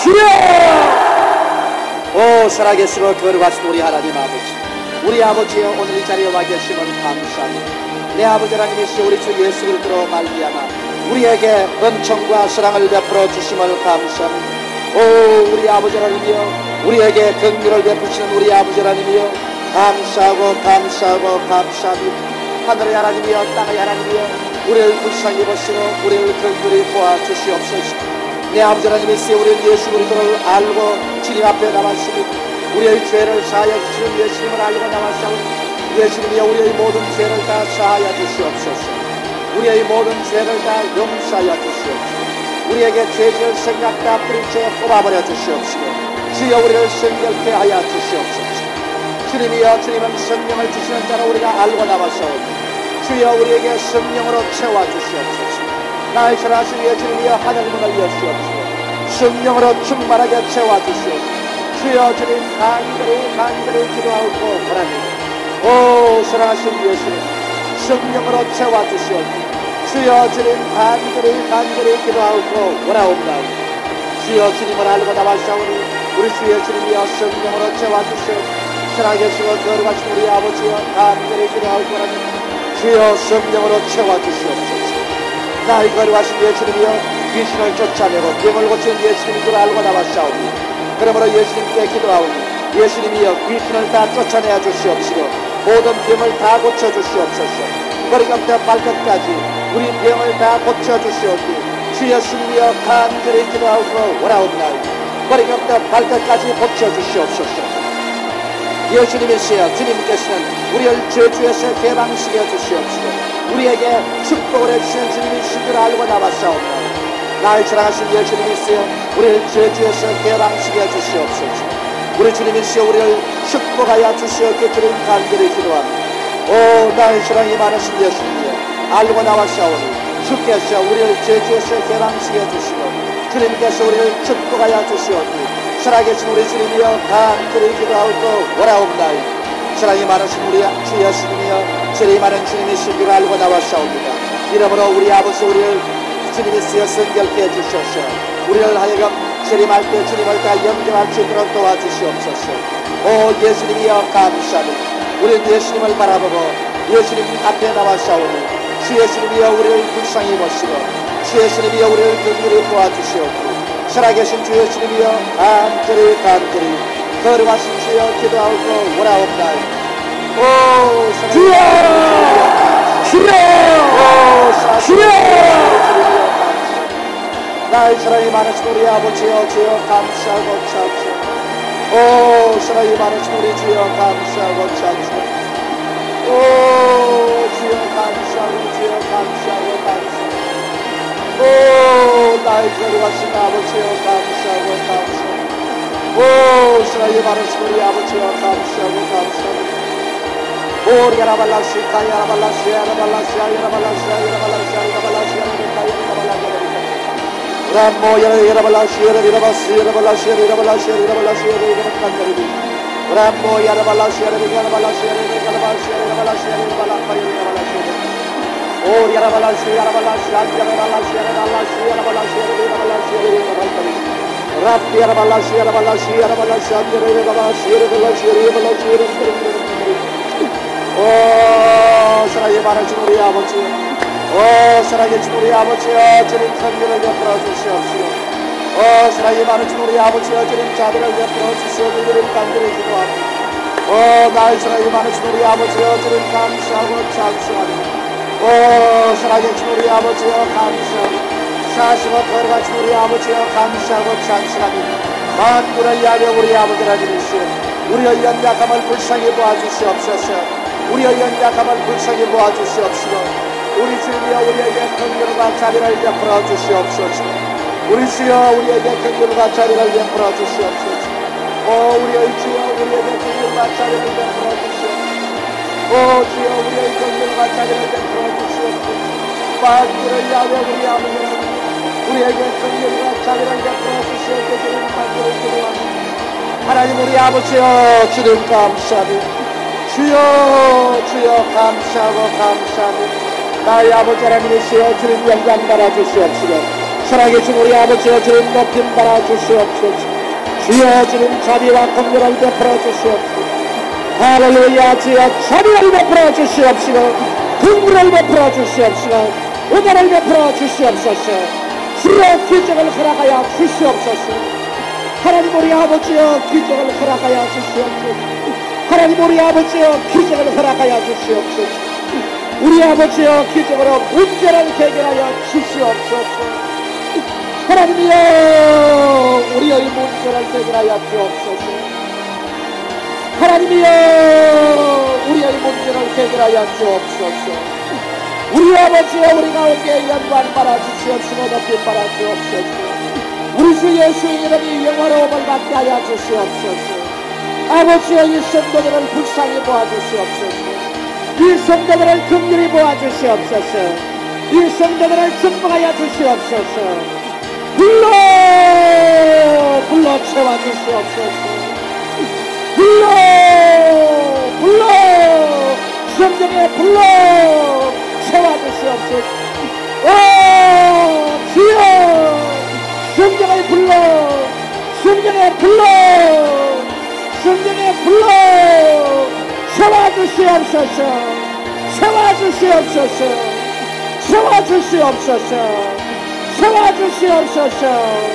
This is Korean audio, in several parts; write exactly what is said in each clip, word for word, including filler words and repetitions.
주여! 오 살아계시고 거룩하신 우리 하나님 아버지, 우리 아버지여 오늘 이 자리에 와 계심을 감사합니다. 내 아버지 하나님이시여 우리 주 예수 그리스도로 말미암아 우리에게 은총과 사랑을 베풀어 주심을 감사합니다. 오 우리 아버지 하나님이여 우리에게 긍휼을 베푸시는 우리 아버지 하나님이여 감사하고 감사하고 감사합니다. 하늘의 하나님이여 땅의 하나님이여 우리를 불쌍히 보시고 우리를 긍휼히 보아주시옵소서. 내 아버지 하나님이시여 우리는 예수 그리스도를 알고 주님 앞에 나왔습니다. 우리의 죄를 사하여 주시는 예수님을 알고 나왔사오니 예수님이여 우리의 모든 죄를 다 사하여 주시옵소서. 우리의 모든 죄를 다 용서하여 주시옵소서. 우리에게 죄질 생각 다 뿌린 죄 뽑아버려 주시옵시고 주여 우리를 성결케 하여 주시옵소서. 주님이여 주님은 성령을 주시는 자로 우리가 알고 나왔사오니 주여 우리에게 성령으로 채워주시옵소서. 나의 전하신 예수님이여 하늘 문을 여시옵시고 성령으로 충만하게 채워주시옵소서. 주여 주님 간절히 간절히 기도하고 바랍니다. 오 사랑하신 예수님 성령으로 채워주시옵소서. 주여 주님 간절히 간절히 기도하고 원하옵나이다. 주여 주님을 알고 나왔사오니 우리 주 예수님이여 성령으로 채워주시옵소서. 살아계시고 거룩하신 우리 아버지여 간절히 기도하고 원합니다. 주여 성령으로 채워주시옵소서. 나의 거룩하신 예수님이여 귀신을 쫓아내고 병을 고치는 예수님인 줄 알고 나왔사오니 그러므로 예수님께 기도하오니 예수님이여 귀신을 다 쫓아내어 주시옵시고 모든 병을 다 고쳐주시옵소서. 머리끝부터 발끝까지 우리 병을 다 고쳐주시옵기 주 예수님이여 간절히 기도하고 원하옵나이다. 머리끝부터 발끝까지 고쳐주시옵소서. 예수님이시여 주님께서는 우리를 저주에서 개방시켜 주시옵시고 우리에게 축복을 해주시는 주님이신 줄 알고 나왔사옵나이다. 나의 사랑하신 예수님이시여 우리를 저주에서 개방시켜 주시옵소서. 우리 주님이시여 우리를 축복하여 주시옵기를 주님 간절히 기도합니다. 오 나의 사랑이 많으신 예수님이여 알고 나왔사오니 주께서 우리를 저주에서 개방시켜 주시고 주님께서 우리를 축복하여 주시옵기 살아계신 우리 주님이여 간절히 기도하고 원하옵나이다. 사랑이 많으신 우리 주 예수님이여 죄이 많은 주님이신 줄 알고 나왔사옵니다. 이러므로 우리 아버지 우리를 주님이시여 성결케 해주셔서 우리를 하여금 재림할 때 주님을 다 영접할 수 있도록 도와주시옵소서. 오 예수님이여 감사합니다. 우리는 예수님을 바라보고 예수님 앞에 나왔사오니 주 예수님이여 우리를 불쌍히 보시고 주 예수님이여 우리를 긍휼히 보아주시옵고 살아계신 주 예수님이여 간절히 간절히 거룩하신 주여 기도하고 원하옵나이다. 오 주여 주여 주여 나의 사랑이 많으신 우리 아버지여 주여 감사하고 찬송. 오 사랑이 많으신 우리 주여 감사하고 찬송. 오 주여 감사하고 주여 감사하고 감사하고 오 나의 거룩하신 아버지여 감사하고 감사하고 오 사랑이 많으신 우리 아버지여 감사하고 감사하고 오 야라발라시 카야라발라시 야라발라시 야라발라시 야라발라시 야라발라시 야라발라시 라모 야라발라시 야라발라시 야라발라시 야라발라시 야라발라시 야라발라시 라모 야라발라시 야라발라시 야라발라시 야라발라시 야라발라시 야라발라시 오 야라발라시 야라발라시 야라발라시 야라발라시 야라발라시 야라발라시 야라발라시 라피 야라발라시 야라발라시 야라발라시 야라발라시 야라발라시 야라발라시 야라발라시 오 사랑이 많으신 우리 아버지 오 사랑해주신 우리 아버지여 주님 성령을 베풀어 주시옵시고 오 사랑이 많으신 우리 아버지여 주님 자비를 베풀어 주시옵시고 주님 간절히 기도합니다. 오 나의 사랑이 많으신 우리 아버지여 주님 감사하고 찬송합니다. 오 사랑해주신 우리 아버지여 감사하고 사시고 거룩하신 우리 아버지여 감사하고 찬송합니다. 만군을 위하여 우리 아버지라 주시오 우리의 연약함을 불쌍히 보아주시옵소서. 우리의 연약함을 불쌍히 보아주시옵시고 우리 주여 우리에게 긍휼과 자비를 베풀어 주시옵소서. 우리 주여 우리에게 긍휼과 자비를 베풀어 주시옵소서. 오 우리의 주여 우리에게 긍휼과 자비를 베풀어 주시옵소서. 오 주여 우리의 긍휼과 자비를 베풀어 주시옵소서. 만군을 위하여 우리 아버지는 우리에게 긍휼과 자비를 베풀어 주시옵소서. 주님 간절히 기도합니다. 하나님 우리 아버지여 주님 감사합니다. 주여 주여 감사하고 감사합니다. 나의 아버지 하나님이시여 주님 영광 받아 주시옵시고 살아계신 우리 아버지여 주님 높임 받아 주시옵소서. 주여 주님 자비와 긍휼을 베풀어 주시옵소서. 할렐루야. 주여 자비를 베풀어 주시옵시고 긍휼을 베풀어 주시옵시고 은혜를 베풀어 주시옵소서. 주여 기적을 허락하여 주시옵소서. 하나님 우리 아버지여 기적을 허락하여 주시옵소서. 하나님 우리 아버지여 기적을 허락하여 주시옵소서. 우리 아버지여 기적으로 문제를 해결하여 주시옵소서. 하나님이여 우리의 문제를 해결하여 주옵소서. 하나님이여 우리의 문제를 해결하여 주옵소서. 우리 아버지여 우리 가운데 영광 받아 주시옵시고 높임 받아 주옵소서. 우리 주 예수의 이름이 영화로움을 받게 하여 주시옵소서. 아버지여 이 성도들을 불쌍히 보아주시옵소서. 이 성도들을 긍휼히 보아주시옵소서. 이 성도들을 축복하여 주시옵소서. 불러 불러 채워주시옵소서. 불러 불러 성령에 불러 채워주시옵소서. 오 주여 성령을 불러 성령에 불러 성령에 불러 채워주시옵소서. 채워주시옵소서. 채워주시옵소서. 채워주시옵소서.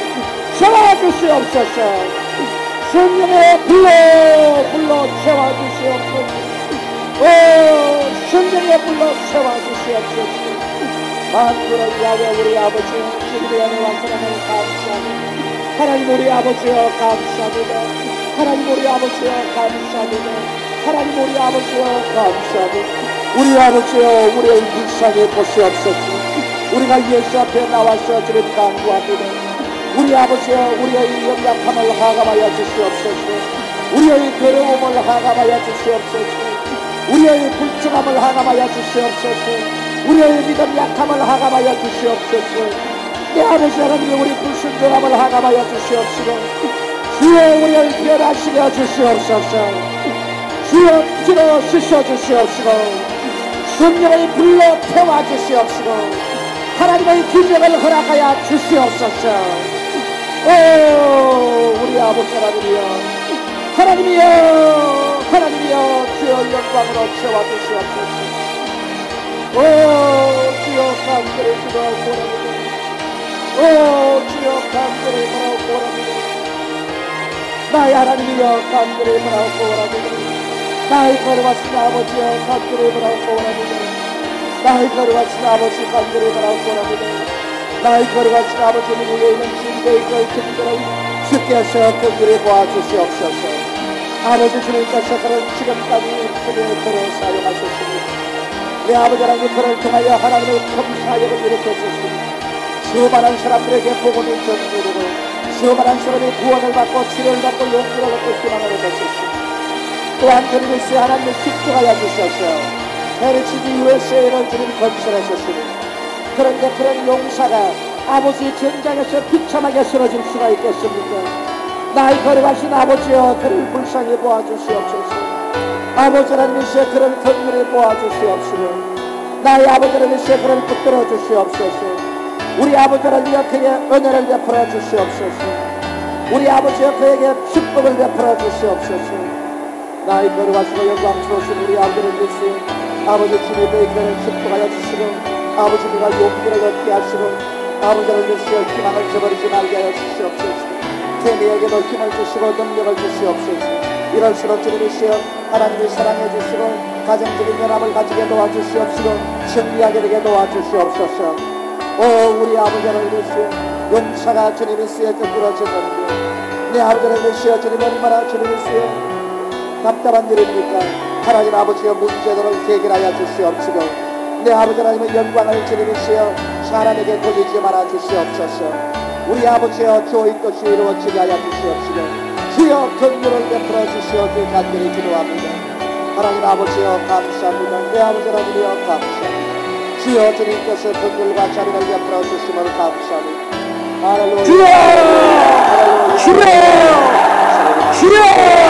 채워주시옵소서. 성령에 불러 불러 채워주시옵소서. 오 성령에 불러 채워주시옵소서. 만군의 야훼 우리 아버지 주님의 은혜와 사랑을 감사합니다. 하나님 우리 아버지여 감사합니다. 하나님 우리 아버지여 감사합니다. 하나님 우리 아버지여 감사합니다. 우리 아버지여 우리의 불쌍히 보시옵소서. 우리가 예수 앞에 나와서 주님 간구합니다. 우리 아버지여 우리의 연약함을 하감하여 주시옵소서. 우리의 괴로움을 하감하여 주시옵소서. 우리의 불쌍함을 하감하여 주시옵소서. 우리의 믿음 약함을 하감하여 주시옵소서. 내 아버지 하나님 우리 불순종함을 하감하여 주시옵시고 주여 우리를 변화시켜 주시옵소서. 주여 주여 씻어 주시옵시고 성령을 불러 태워 주시옵시고 하나님의 기적을 허락하여 주시옵소서. 오 우리 아버지 하나님이여 하나님이여 하나님이여 주여 영광으로 채워 주시옵소서. 오 주여 간절히 기도하옵소서. 오 주여 간절히 바라옵소서. 나의 하나님이여 간절히 바라옵소서. 나의 거룩하신 아버지여 간절히 바라옵소서. 나의 거룩하신 아버지 간절히 바라옵소서. 나의 거룩하신 아버지는 위에 있는 진대의 걸침들을 주께서 긍휼히 보아주시옵소서. 아버지 주님께서 그런 지금까지 주님의 그를 사용하셨습니다. 내 아버지 하나님 그를 통하여 하나님의 큰 사역을 일으켰습니다. 수많은 사람들에게 복음이 전해지고 수많은 사람이 구원을 받고 치료를 받고 용기를 얻고 희망을 얻었습니다. 또한 주님의 하나님을 집중하여 주셔서 헤리티지 유에스에이를 주님 건설하셨습니다. 그런데 그런 용사가 아버지 전장에서 비참하게 쓰러질 수가 있겠습니까? 나의 거룩하신 아버지여 그를 불쌍히 보아주시옵소서. 아버지 하나님이시여 그를 긍휼히 보아주시옵시고 나의 아버지 하나님이시여 그를 붙들어 주시옵소서. 우리 아버지 하나님이여 그에게 은혜를 베풀어 주시옵소서. 우리 아버지여 그에게 축복을 베풀어 주시옵소서. 나의 거룩하시고 영광스러우신 우리 아버지 하나님이시여 아버지 주님의 그를 축복하여 주시고 아버지 그가 용기를 얻게 하시고 아버지 하나님이시여 희망을 저버리지 말게 하여 주시옵소서. 태미에게도 힘을 주시고 능력을 주시옵소서. 이럴수록 주님이시여 하나님이 사랑해 주시고 가정적인 연합을 가지게 도와주시옵시고 승리하게 되게 도와주시옵소서. 오 우리 아버지 하나님이시여 용사가 주님이시여 곁들어졌는데 내 아버지 하나님이시여 주님 얼마나 주님이시여 답답한 일입니까? 하나님 아버지여 문제들을 해결하여 주시옵시고 내 아버지 하나님의 영광을 주님이시여 사람에게 돌리지 말아 주시옵소서. 우리 아버지여 주의 뜻이 이루어지게 하여 주시옵시고 주여 긍휼을 베풀어 주시옵기를 간절히 기도합니다. 하나님 아버지여 감사합니다. 내 아버지 하나님이여 감사합니다. 주여 주님께서 긍휼과 자비를 베풀어 주심을 감사합니다. 할렐루야. 주여 주여 주여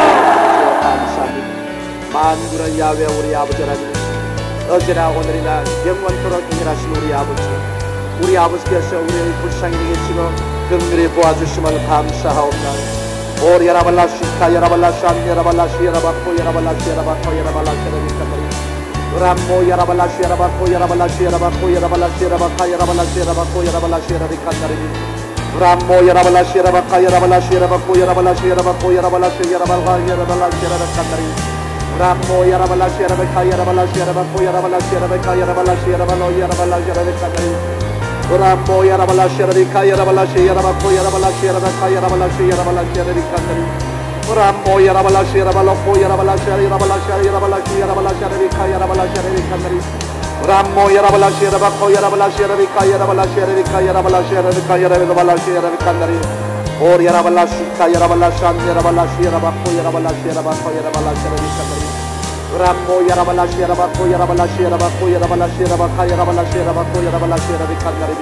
감사합니다. 만군의 야훼 우리 아버지 하나님 어제나 오늘이나 영원토록 동일하신 우리 아버지 우리 아버지께서 우리의 불쌍히 계시고 긍휼히 보아주심을 감사하옵나이다. 오리 야라발라시카 야라발라산 야라발라시 야라바코 야라발라시 야라바코 야라발라시 야라비칸다리 람모 야라발라시 야라바코 야라발라시 야라바코 야라발라시 야라바카 야라발라시 야라바코 야라발라시 야라비칸다리 람모 야라발라시 야라바카 야라발라시 야라바코 야라발라시 야라바코 야라발라시 야라발가 야라발라시 야라비칸다리 람모 야라발라시 야라바카 야라발라시 야라바코 야라발라시 야라바카 야라발라시 야라발로 야라발라시 야라비칸다리 Rambo Yarabalasha Rika Yarabalashi Yarabako Yarabalashi Yarabaka Yarabalashi Yarabalashi Yarabikandari Rambo Yarabalashi Yarabaloko Yarabalasha Yarabalasha Yarabalashi Yarabalasha Rika Yarabalashi Yarabikandari Rambo Yarabalashi Yarabako Yarabalashi Yarabika Yarabalashi Yarabika Yarabalashi Yarabika Yarabalashi Yarabikandari Or Yarabalashi Yarabalasha Yarabalashi Yarabako Yarabalashi Yarabako Yarabalashi Yarabikandari Rambo Yarabalashi Yarabako Yarabalashi Yarabako Yarabalashi Yarabaka Yarabalashi Yarabako Yarabalashi Yarabikandari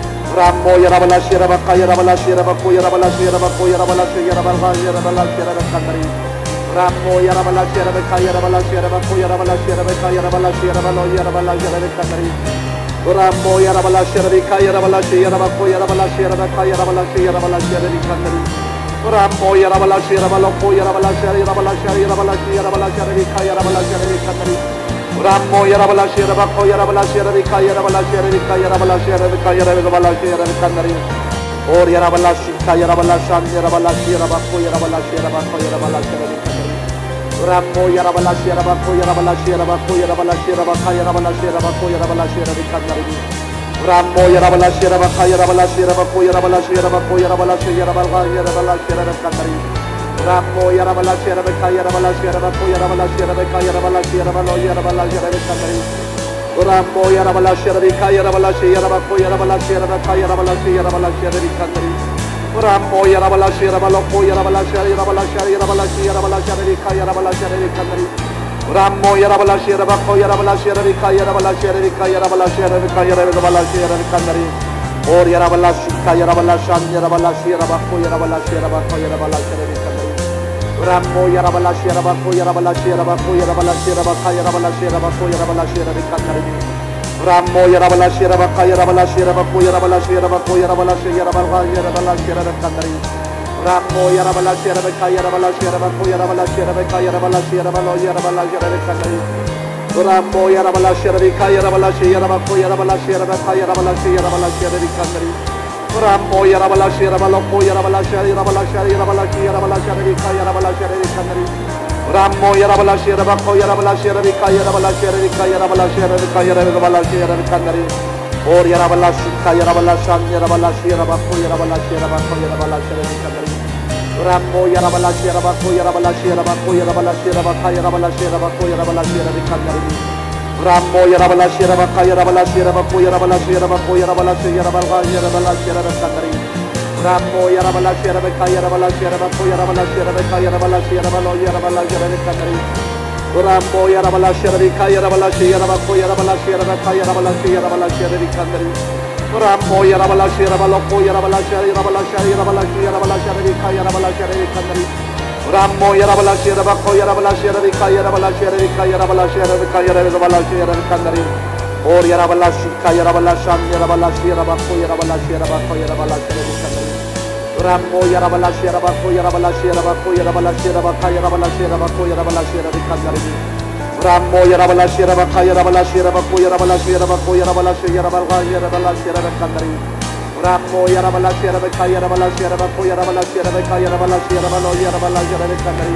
Rambo Yarabalashi Yarabaka Yarabalashi Yarabako Yarabalashi Yarabako Yarabalashi Yarabaka Yarabalashi Yarabikandari Rambo Yarabalashi Yarabaka Yarabalashi Yarabako Yarabalashi Yarabaka Yarabalashi Yarabalo Yarabalashi Yarabikandari Rambo Yarabalashi Yarabika Yarabalashi Yarabako Yarabalashi Yarabaka Yarabalashi Yarabalashi Yarabikandari Rambo Yarabalashi Yarabaloko Yarabalashi Yarabalashi Yarabalashi Yarabalashi Yarabika Yarabalashi Yarabikandari Rambo Yarabalashi Yarabako Yarabalashi Yarabika Yarabalashi Yarabika Yarabalashi Yarabika Yarabalashi Yarabikandari Or Yarabalashi Yarabalashi Yarabalashi Yarabako Yarabalashi Yarabako Yarabalashi Yarabikandari Rambo Yarabalashi Yarabako Yarabalashi Yarabako Yarabalashi Yarabaka Yarabalashi Yarabako Yarabalashi Yarabikandari Rambo Yarabalashi Yarabaka Yarabalashi Yarabako Yarabalashi Yarabako Yarabalashi Yarabalga Yarabalashi Yarabikandari Rambo Yarabalashi Yarabaka Yarabalashi Yarabako Yarabalashi Yarabaka Yarabalashi Yarabalo Yarabalashi Yarabikandari Rambo Yarabalashi Yarabika Yarabalashi Yarabako Yarabalashi Yarabaka Yarabalashi Yarabalashi Yarabikandari Rambo Yarabalashi Yarabaloko Yarabalashi Yarabalashi Yarabalashi Yarabalashi Yarabika Yarabalashi Yarabikandari Rambo Yarabalashi Yarabako Yarabalashi Yarabika Yarabalashi Yarabika Yarabalashi Yarabika Yarabalashi Yarabikandari Or Yarabalashi Yarabalashi Yarabalashi Yarabako Yarabalashi Yarabako Yarabalashi Yarabikandari Rambo Yarabalashi Yarabako Yarabalashi Yarabako Yarabalashi Yarabaka Yarabalashi Yarabako Yarabalashi Yarabikandari Rambo Yarabalashi Yarabaka Yarabalashi Yarabako Yarabalashi Yarabako Yarabalashi Yarabaka Yarabalashi Yarabikandari Rambo Yarabalashi Yarabaka Yarabalashi Yarabako Yarabalashi Yarabaka Yarabalashi Yarabalo Yarabalashi Yarabikandari Rambo Yarabalashi Yarabika Yarabalashi Yarabako Yarabalashi Yarabaka Yarabalashi Yarabalashi Yarabikandari Rambo Yarabalashi Yarabaloko Yarabalashi Yarabalashi Yarabalashi Yarabalashi Yarabika Yarabalashi Yarabikandari Rambo Yarabalashi Yarabako Yarabalashi Yarabika Yarabalashi Yarabika Yarabalashi Yarabika Yarabalashi Yarabikandari Or Yarabalashi Yarabalashi Yarabalashi Yarabako Yarabalashi Yarabako Yarabalashi Yarabikandari Rambo Yarabalashi Yarabako Yarabalashi Yarabako Yarabalashi Yarabaka Yarabalashi Yarabako Yarabalashi Yarabikandari Rambo Yarabalashi Yarabaka Yarabalashi Yarabako Yarabalashi Yarabako Yarabalashi Yarabaka Yarabalashi Yarabikandari Rambo Yarabalashi Yarabaka Yarabalashi Yarabako Yarabalashi Yarabaka Yarabalashi Yarabalo Yarabalashi Yarabikandari Rambo Yarabalashi Yarabika Yarabalashi Yarabako Yarabalashi Yarabaka Yarabalashi Yarabalashi Yarabikandari Rambo Yarabalashi Yarabaloko Yarabalashi Yarabalashi Yarabalashi Yarabalashi Yarabika Yarabalashi Yarabikandari Rambo Yarabalashi Yarabako Yarabalashi Yarabika Yarabalashi Yarabika Yarabalashi Yarabika Yarabalashi Yarabikandari Or Yarabalashi Yarabalashi Yarabalashi Yarabako Yarabalashi Yarabako Yarabalashi Yarabikandari Rambo Yarabalashi Yarabako Yarabalashi Yarabako Yarabalashi Yarabaka Yarabalashi Yarabako Yarabalashi Yarabikandari Rambo Yarabalashi Yarabaka Yarabalashi Yarabako Yarabalashi Yarabako Yarabalashi Yarabaka Yarabalashi Yarabikandari Rambo Yarabalashi Yarabaka Yarabalashi Yarabako Yarabalashi Yarabaka Yarabalashi Yarabalo Yarabalashi Yarabikandari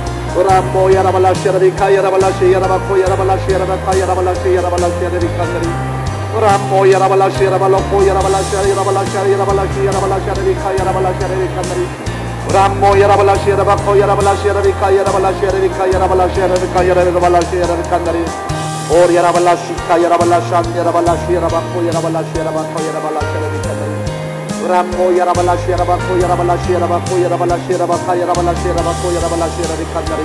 Rambo Yarabalashi Yarabika Yarabalashi Yarabako Yarabalashi Yarabaka Yarabalashi Yarabalashi Yarabikandari Rambo Yarabalashi Yarabaloko Yarabalashi Yarabalashi Yarabalashi Yarabalashi Yarabika Yarabalashi Yarabikandari Rambo Yarabalashi Yarabako Yarabalashi Yarabika Yarabalashi Yarabika Yarabalashi Yarabika Yarabalashi Yarabikandari Or Yarabalashi Yarabalashi Yarabalashi Yarabako Yarabalashi Yarabako Yarabalashi Yarabikandari Rambo Yarabalashi Yarabako Yarabalashi Yarabako Yarabalashi Yarabaka Yarabalashi Yarabako Yarabalashi Yarabikandari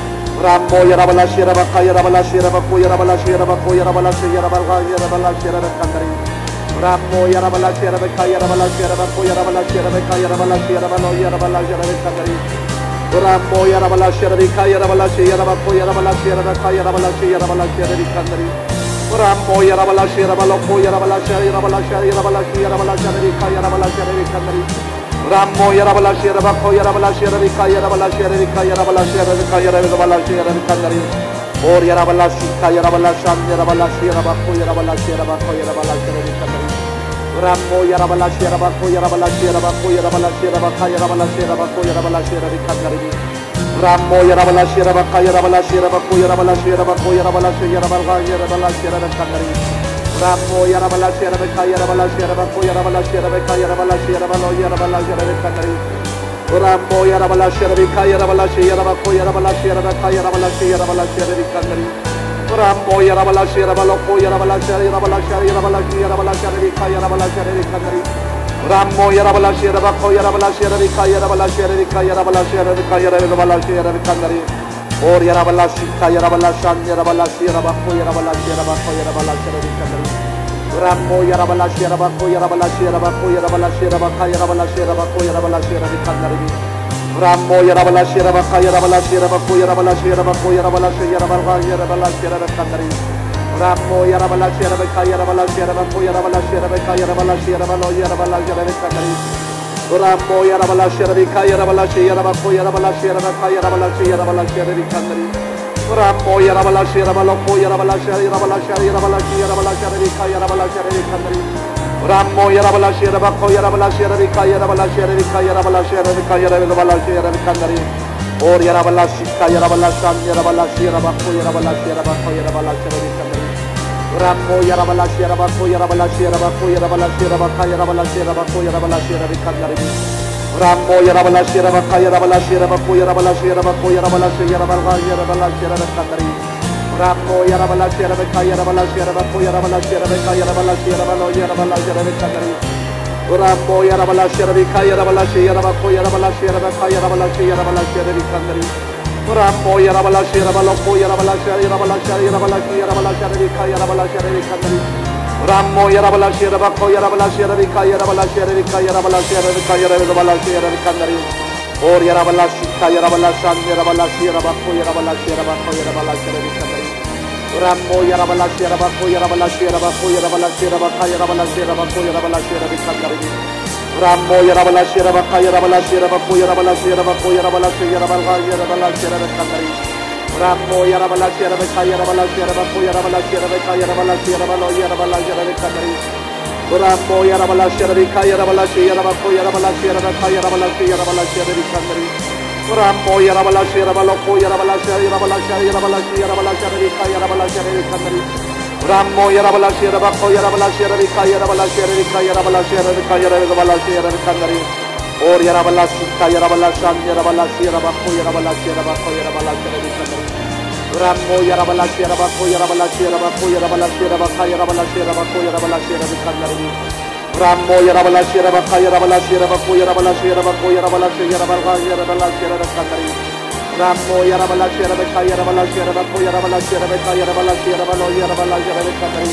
Rambo Yarabalashi Yarabaka Yarabalashi Yarabako Yarabalashi Yarabako Yarabalashi Yarabaka Yarabalashi Yarabikandari Rambo Yarabalashi Yarabaka Yarabalashi Yarabako Yarabalashi Yarabaka Yarabalashi Yarabalo Yarabalashi Yarabikandari Rambo Yarabalashi Yarabika Yarabalashi Yarabako Yarabalashi Yarabaka Yarabalashi Yarabalashi Yarabikandari Rammo Yarabalasha Rabaloko Yarabalasha Yarabalasha Yarabalasha Yarabalasha Rika Yarabalasha Rikandari Rammo Yarabalasha Rabako Yarabalasha Rika Yarabalasha Rika Yarabalasha Rika Yarabalasha Rikandari Or Yarabalasha Yarabalasha Yarabalasha Rabako Yarabalasha Rabako Yarabalasha Rikandari Rammo Yarabalasha Rabako Yarabalasha Rabako Yarabalasha Rabaka Yarabalasha Rabako Yarabalasha Rikandari Rammo Yarabalasha Rabaka Yarabalasha Rabako Yarabalasha Rabako Yarabalasha Yarabalga Yarabalasha Rikandari Rammo Yarabalasha Rabaka Yarabalasha Rabako Yarabalasha Rabaka Yarabalasha Yarabalo Yarabalasha Rikandari Rammo Yarabalasha Rabaka Yarabalasha Yarabako Yarabalasha Rabaka Yarabalasha Yarabalasha Rikandari Rammo Yarabalasha Rabaloko Yarabalasha Yarabalasha Yarabalasha Yarabalasha Rika Yarabalasha Rikandari Rammo Yarabalasha Rabako Yarabalasha Rika Yarabalasha Rika Yarabalasha Rika Yarabalasha Rikandari Or Yarabalasha Yarabalasha Yarabalasha Rabako Yarabalasha Rabako Yarabalasha Rikandari Rammo Yarabalasha Rabako Yarabalasha Rabako Yarabalasha Rabaka Yarabalasha Rabako Yarabalasha Rikandari Rammo Yarabalasha Rabaka Yarabalasha Rabako Yarabalasha Rabako Yarabalasha Yarabalga Yarabalasha Rikandari Rammo Yarabalasha Rabaka Yarabalasha Rabako Yarabalasha Rabaka Yarabalasha Yarabalo Yarabalasha Rikandari Rammo Yarabalasha Rabaka Yarabalasha Yarabako Yarabalasha Rabaka Yarabalasha Yarabalasha Rikandari Rammo Yarabalasha Rabaloko Yarabalasha Yarabalasha Yarabalasha Yarabalasha Rika Yarabalasha Rikandari Rammo Yarabalasha Rabako Yarabalasha Rika Yarabalasha Rika Yarabalasha Rika Yarabalasha Rikandari Or Yarabalasha Yarabalasha Yarabalasha Rabako Yarabalasha Rabako Yarabalasha Rikandari Rammo Yarabalasha Rabako Yarabalasha Rabako Yarabalasha Rabaka Yarabalasha Rabako Yarabalasha Rikandari Rammo Yarabalasha Rabaka Yarabalasha Rabako Yarabalasha Rabako Yarabalasha Yarabalga Yarabalasha Rikandari Rammo Yarabalasha Rabaka Yarabalasha Rabako Yarabalasha Rabaka Yarabalasha Yarabalo Yarabalasha Rikandari Rammo Yarabalasha Rabaka Yarabalasha Yarabako Yarabalasha Rabaka Yarabalasha Yarabalasha Rikandari Rammo Yarabalasha Rabaloko Yarabalasha Yarabalasha Yarabalasha Yarabalasha Rika Yarabalasha Rikandari Rammo Yarabalasha Rabako Yarabalasha Rika Yarabalasha Rika Yarabalasha Rika Yarabalasha Rikandari Or Yarabalasha Yarabalasha Yarabalasha Rabako Yarabalasha Rabako Yarabalasha Rikandari Rammo Yarabalasha Rabako Yarabalasha Rabako Yarabalasha Rabaka Yarabalasha Rabako Yarabalasha Rikandari Rammo Yarabalasha Rabaka Yarabalasha Rabako Yarabalasha Rabako Yarabalasha Yarabalga Yarabalasha Rikandari Rammo Yarabalasha Rabaka Yarabalasha Rabako Yarabalasha Rabaka Yarabalasha Yarabalo Yarabalasha Rikandari Rammo Yarabalasha Rabaka Yarabalasha Yarabako Yarabalasha Rabaka Yarabalasha Yarabalasha Rikandari Rammo Yarabalasha Rabaloko Yarabalasha Yarabalasha Yarabalasha Yarabalasha Rika Yarabalasha Rikandari Rammo Yarabalasha Rabako Yarabalasha Rika Yarabalasha Rika Yarabalasha Rika Yarabalasha Rikandari Or Yarabalasha Yarabalasha Yarabalasha Rabako Yarabalasha Rabako Yarabalasha Rikandari Rammo Yarabalasha Rabako Yarabalasha Rabako Yarabalasha Rabaka Yarabalasha Rabako Yarabalasha Rikandari Rammo Yarabalasha Rabaka Yarabalasha Rabako Yarabalasha Rabako Yarabalasha Yarabalga Yarabalasha Rikandari Rammo Yarabalasha Rabaka Yarabalasha Rabako Yarabalasha Rabaka Yarabalasha Yarabalo Yarabalasha Rikandari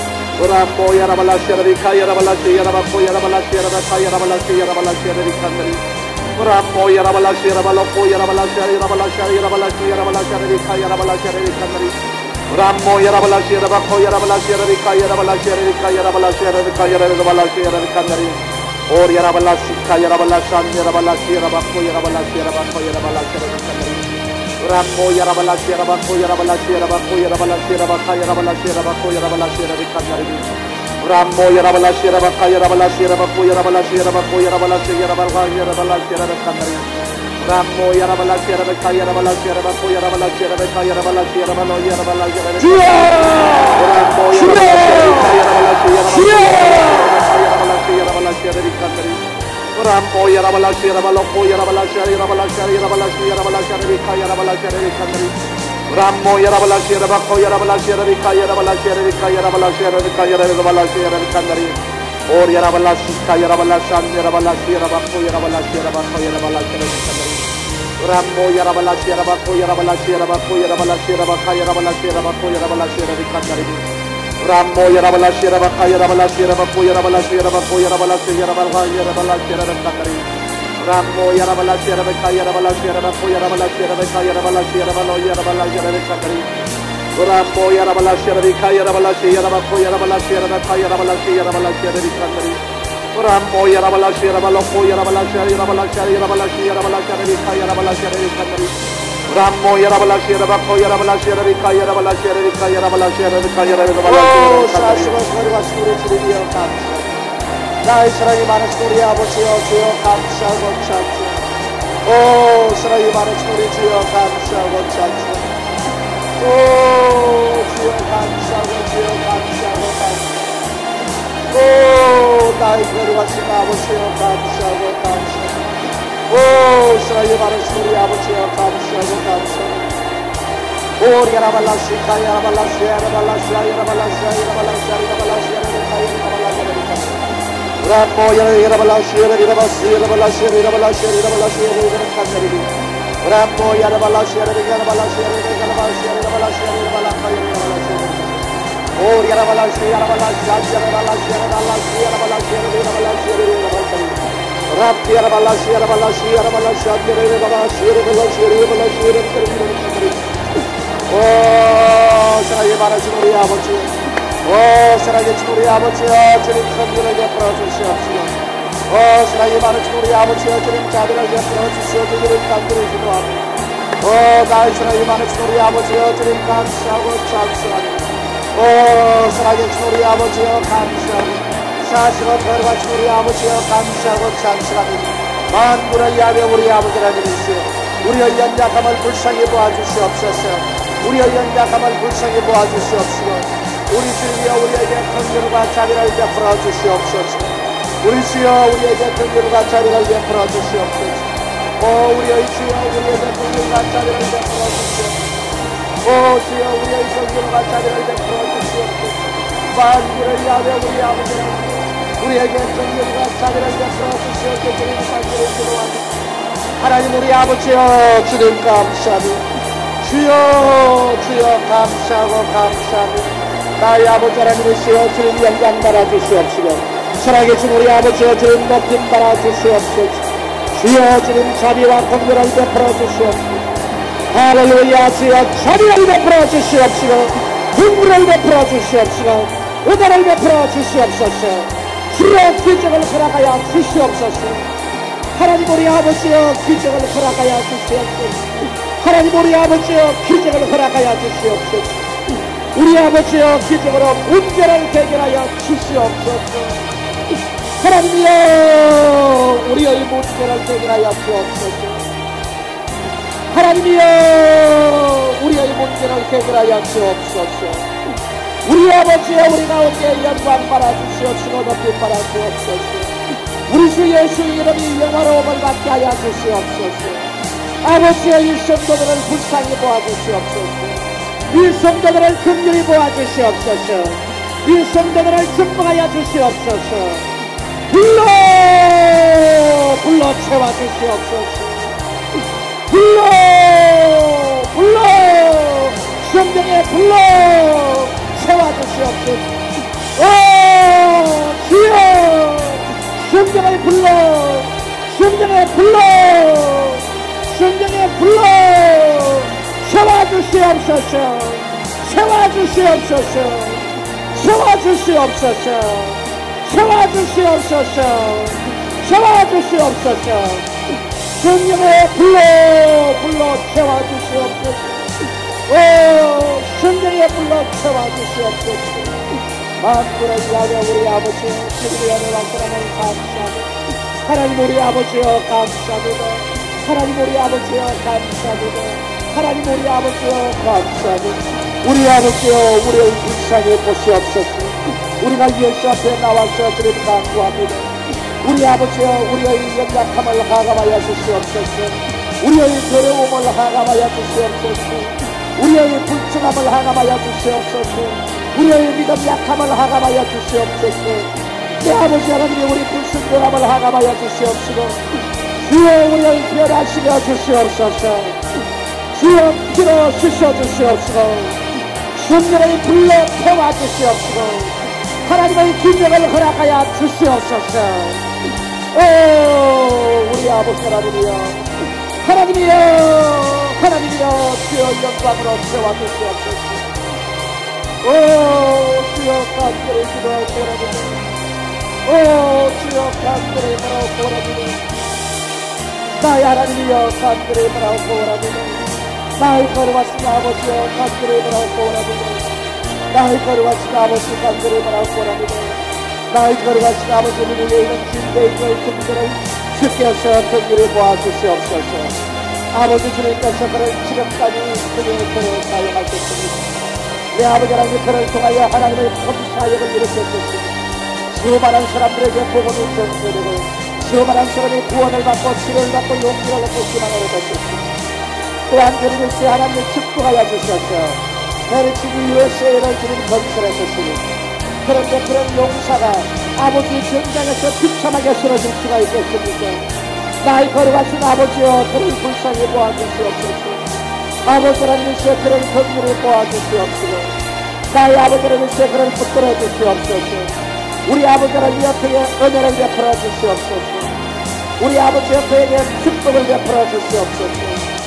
Rammo Yarabalasha Rabaka Yarabalasha Yarabako Yarabalasha Rabaka Yarabalasha Yarabalasha Rikandari Rammo Yarabalasha Rabaloko Yarabalasha Yarabalasha Yarabalasha Yarabalasha Rika Yarabalasha Rikandari Rammo Yarabalasha Rabako Yarabalasha Rika Yarabalasha Rika Yarabalasha Rika Yarabalasha Rikandari Or Yarabalasha Yarabalasha Yarabalasha Rabako Yarabalasha Rabako Yarabalasha Rikandari Rammo Yarabalasha Rabako Yarabalasha Rabako Yarabalasha Rabaka Yarabalasha Rabako Yarabalasha Rikandari Rammo Yarabalasha Rabaka Yarabalasha Rabako Yarabalasha Rabako Yarabalasha Yarabalga Yarabalasha Rikandari Rammo Yarabalasha Rabaka Yarabalasha Rabako Yarabalasha Rabaka Yarabalasha Yarabalo Yarabalasha Rikandari Rammo Yarabalasha Yarabalasha Yarabalasha Rikandari Rammo Yarabalasha Rabaloko Yarabalasha Yarabalasha Yarabalasha Yarabalasha Rika Yarabalasha Rikandari Rammo Yarabalasha Rabako Yarabalasha Rika Yarabalasha Rika Yarabalasha Rika Yarabalasha Rikandari Or Yarabalasha Yarabalasha Yarabalasha Rabako Yarabalasha Rabako Yarabalasha Rikandari Rammo Yarabalasha Rabako Yarabalasha Rabako Yarabalasha Rabaka Yarabalasha Rabako Yarabalasha Rikandari Rammo Yarabalasha Rabaka Yarabalasha Rabako Yarabalasha Rabako Yarabalasha Yarabalga Yarabalasha Rikandari Rammo Yarabalasha Rabaka Yarabalasha Rabako Yarabalasha Rabaka Yarabalasha Yarabalo Yarabalasha Rikandari Rambo Yarabalashia Yarabalashia Yarabako Yarabalashia Yarabalashia Yarabalashia Yarabalashi Rambo Yarabalashia Yarabalako Yarabalashia Yarabalashia Yarabalashia Yarabalashia Yarabalashia Yarabalashia Rambo Yarabalashia Yarabako Yarabalashia Yarabalashia Yarabalashia Yarabalashia Oh, 사시고 거룩하신 우리 주님이여 감사합니다. 나의 사랑이 많으신 우리 아버지여 주여 감사하고 찬송. 오, 사랑이 많으신 우리 주여 감사하고 찬송. 오, 주여 감사하고 주여 감사하고 감사하고 오, 나의 거룩하신 아버지여 감사하고 감사하고 오, 사랑이 많으신 우리 아버지여 감사하고 감사하고 오, 야라발라시 카야라발라시 야라발라시 야라발라시 야라발라시 야라발라시 야라발라시 라모 야라발라시 야라발라시 야라발라시 야라발라시 야라발라시 야라발라시 Rambo Yarabalashia Yarabalashia Yarabalashia Yarabalashia Yarabalashia Oh Yarabalashia Yarabalashia Yarabalashia Yarabalashia Yarabalashia Yarabalashia Rambo Yarabalashia Yarabalashia Yarabalashia Yarabalashia Yarabalashia Yarabalashia Oh 사랑의 많으신 우리 아버지 Oh 사랑의 우리 아버지여 주님 선물을 베풀어 주시옵시고 오, 사랑이 많으신 우리 아버지여 주님 자비를 베풀어 주시어 주님을 간절히 기도합니다. 오, 나의 사랑이 많으신 우리 아버지여 주님 감사하고 찬송합니다. 오, 사랑의 우리 아버지여 감사하고 사시고 거룩하신 우리 아버지여 감사하고 찬송합니다. 만군의 야훼 우리 아버지 하나님이시여 우리의 연약함을 불쌍히 보아주시옵소서. 우리의 연약함을 불쌍히 보아주시옵시고 우리 주님이여 우리에게 긍휼과 자비를 베풀어 주시옵소서. 우리 주여 우리에게 긍휼과 자비를 베풀어 주시옵소서. 오 우리의 주여 우리에게 긍휼과 자비를 베풀어 주시옵소서. 오 주여 우리의 긍휼과 자비를 베풀어 주시옵소서. 만군의 야훼 우리 아버지 우리에게 긍휼과 자비를 베풀어 주시옵소서. 주님 간절히 기도합니다. 하나님 우리 아버지여 주님 감사합니다. 주여 주여 감사하고 감사합니다. 나의 아버지 하나님이시여 주님 영광 받아 주시옵시고 살아계신 우리 아버지여 주님 높임 받아 주시옵소서. 주여 주님 자비와 긍휼을 베풀어 주시옵소서. 할렐루야 주여 자비를 베풀어 주시옵시고 긍휼을 베풀어 주시옵시고 은혜를 베풀어 주시옵소서. 주여 기적을 허락하여 주시옵소서. 하나님 우리 아버지여 기적을 허락하여 주시옵소서. 하나님 우리 아버지여 기적을 허락하여 주시옵소서. 우리 아버지여 기적으로 문제를 해결하여 주시옵소서. 하나님이여 우리의 문제를 해결하여 주옵소서. 하나님이여 우리의 문제를 해결하여 주옵소서. 우리 아버지여 우리 가운데 영광 받아주시옵시고 높임 받아주옵소서. 우리 주 예수 이름이 영화로움을 받게 하여 주시옵소서. 아버지의 이 성도들을 불쌍히 보아주시옵소서. 이 성도들을 긍휼히 보아주시옵소서. 이 성도들을 축복하여 주시옵소서. 불러 불러 채워주시옵소서. 불러 불러 성령에 불러 채워주시옵소서. 오 주여 성령을 불러 성령에 불러 성령에 불러 채워주시옵소서. 채워주시옵소서. 채워주시옵소서. 채워주시옵소서. 채워주시옵소서. 성령에 불러 불러 채워주시옵소서. 오 성령에 불러 채워주시옵소서. 만군의 야훼 우리 아버지 주님의 은혜와 사랑을 감사합니다. 하나님 우리 아버지여 감사합니다. 하나님 우리 아버지여 감사합니다. 하나님 우리 아버지여 감사합니다. 우리 아버지여 우리의 불쌍히 보시옵소서. 우리가 예수 앞에 나와서 주님 간구합니다. 우리 아버지여 우리의 연약함을 하감하여 주시옵소서. 우리의 괴로움을 하감하여 주시옵소서. 우리의 불쌍함을 하감하여 주시옵소서. 우리의 믿음 약함을 하감하여 주시옵소서. 내 아버지 하나님이 우리 불순종함을 하감하여 주시옵시고 주여 우리를 변화시켜 주시옵소서. 주여 피로 씻어 주시옵시고 성령을 불러 태워 주시옵시고 하나님의 기적을 허락하여 주시옵소서. 오 우리 아버지 하나님이여 하나님이여 하나님이여 주여 영광으로 채워 주시옵소서. 오 주여 간절히 기도하고 오라버니 오 주여 간절히 바라고 오라버니 나의 하나님이여 간절히 바라고 오라버니 나의 거룩하신 아버지여 간절히 바라고 오라버니 나의 거룩하신 아버지 간절히 바라고 오라버니 나의 거룩하신 아버지를 위해 있는 진대의 금들을 주께서 긍휼히 보아주시옵소서. 아버지 주님께서 그를 지금까지 그의 그를 사용하셨습니다. 내 아버지 하나님의 그를 통하여 하나님의 범사역을 일으켰습니다. 수많은 사람들에게 복음을 전해드리고 수많은 사람이 구원을 받고 치료를 받고 용기를 얻고 희망을 얻었습니다. 또한 그를 위해 하나님을 축복하여 주셔서 베르치기 유에스에이를 주님 건설하셨습니다. 그런데 그런 용사가 아버지 전장에서 비참하게 쓰러질 수가 있겠습니까? 나의 거룩하신 아버지여 그를 불쌍히 보아주시옵소서. 아버지 하나님께서 그를 긍휼히 보아주시옵소서. 나의 아버지 하나님께서 그를 붙들어 주시옵소서. 우리 아버지 하나님 그에게 은혜를 베풀어 주시옵소서. 우리 아버지 그에게 축복을 베풀어 주시옵소서.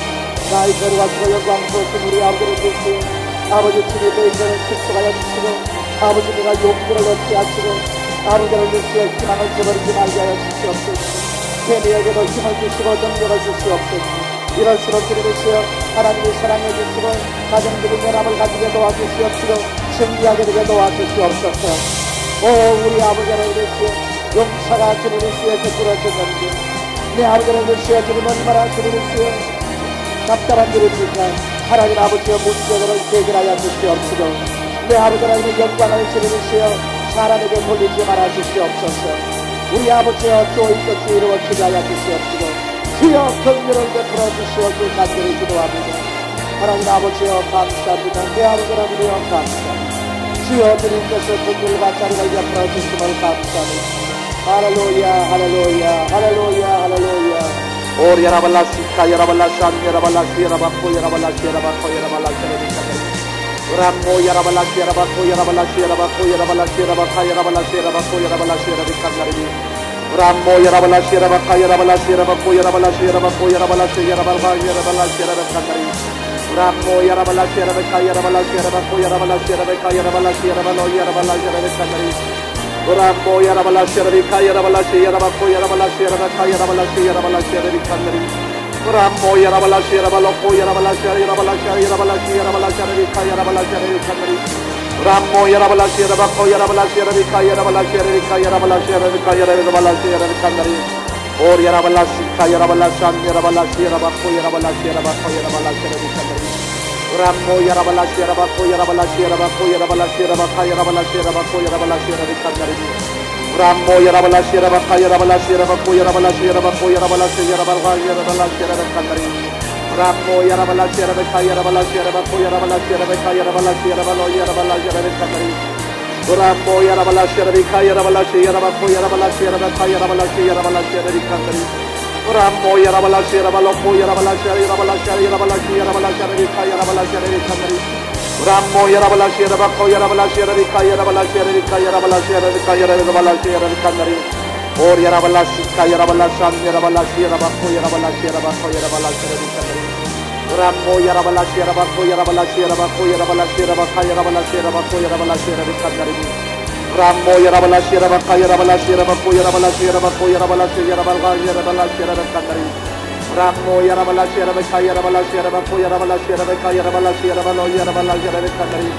나의 거룩하시고 영광스러우신 우리 아버지를 주시오. 아버지 주님의 인간을 축복하여 주시고 아버지 내가 용기를 얻게 하시고 아버지 하나님께서 희망을 저버리지 말게 하여 주시옵소서. 세미에게도 힘을 주시고 능력을 주시옵소서. 이럴수록 주님이시여 하나님의 사랑해 주시고 가정들이 연합을 가지게 도와주시옵시고 승리하게 되게 도와주시옵소서. 오 우리 아버지 하나님이시여 용사가 주님이시여 베풀어졌는데 내 아버지 하나님이시여 주님 얼마나 주님이시여 답답한 일입니까? 하나님 아버지여 문제들을 해결하여 주시옵시고 내 아버지 하나님의 영광을 주님이시여 사람에게 돌리지 말아 주시옵소서. 우리 아버지여 또 이것이 이루어지게 하여 주시옵시고 주여 긍휼을 베풀어 주시옵시고 간절히 기도합니다. 하나님 아버지여 감사합니다. 내 아버지 하나님이여 감사합니다. 주여 주님께서 긍휼과 자비를 베풀어 주심을 감사합니다. 할렐루야 할렐루야 할렐루야 할렐루야. 오리 야라발라시카 야라발라산 야라발라시 야라바코 야라발라시 야라바코 야라발라시 Rammo Yarabalasi Yarabako Yarabalashi Yarabako Yarabalashi Yarabaka Yarabalashi Yarabako Yarabalashi Yarabikandari Rammo Yarabalashi Yarabaka Yarabalashi Yarabako Yarabalashi Yarabako Yarabalashi Yarabaka Yarabalashi Yarabikandari Rammo Yarabalashi Yarabaka Yarabalashi Yarabako Yarabalashi Yarabaka Yarabalashi Yarabalo Yarabalashi Yarabikandari Rammo Yarabalashi Yarabika Yarabalashi Yarabako Yarabalashi Yarabaka Yarabalashi Yarabalashi Yarabikandari Rammo Yarabalashi Yarabaloko Yarabalashi Yarabalashi Yarabalashi Yarabalashi Yarabika Yarabalashi Yarabikandari Rammo Yarabalashi Yarabako Yarabalashi Yarabika Yarabalashi Yarabika Yarabalashi Yarabika Yarabalashi Yarabikandari Or Yarabalashi Yarabalasan Yarabalashi Yarabako Yarabalashi Yarabako Yarabalashi Yarabikandari Rammo Yarabalashi Yarabako Yarabalashi Yarabako Yarabalashi Yarabaka Yarabalashi Yarabako Yarabalashi Yarabikandari Rammo Yarabalashi Yarabaka Yarabalashi Yarabako Yarabalashi Yarabako Yarabalashi Yarabaka Yarabalashi Yarabikandari Rammo Yarabalashi Yarabaka Yarabalashi Yarabako Yarabalashi Yarabaka Yarabalashi Yarabalo Yarabalashi Yarabikandari Rammo Yarabalashi Yarabika Yarabalashi Yarabako Yarabalashi Yarabaka Yarabalashi Yarabalashi Yarabikandari Rammo Yarabalashi Yarabaloko Yarabalashi Yarabalashi Yarabalashi Yarabalashi Yarabika Yarabalashi Yarabikandari Rammo Yarabalashi Yarabako Yarabalashi Yarabika Yarabalashi Yarabika Yarabalashi Yarabika Yarabalashi Yarabikandari Or Yarabalashi Yarabalasan Yarabalashi Yarabako Yarabalashi Yarabako Yarabalashi Yarabikandari Rammo Yarabalashi Yarabako Yarabalashi Yarabako Yarabalashi Yarabaka Yarabalashi Yarabako Yarabalashi Yarabikandari Rammo Yarabalashi Yarabaka Yarabalashi Yarabako Yarabalashi Yarabako Yarabalashi Yarabaka Yarabalashi Yarabikandari Rammo Yarabalashi Yarabaka Yarabalashi Yarabako Yarabalashi Yarabaka Yarabalashi Yarabalo Yarabalashi Yarabikandari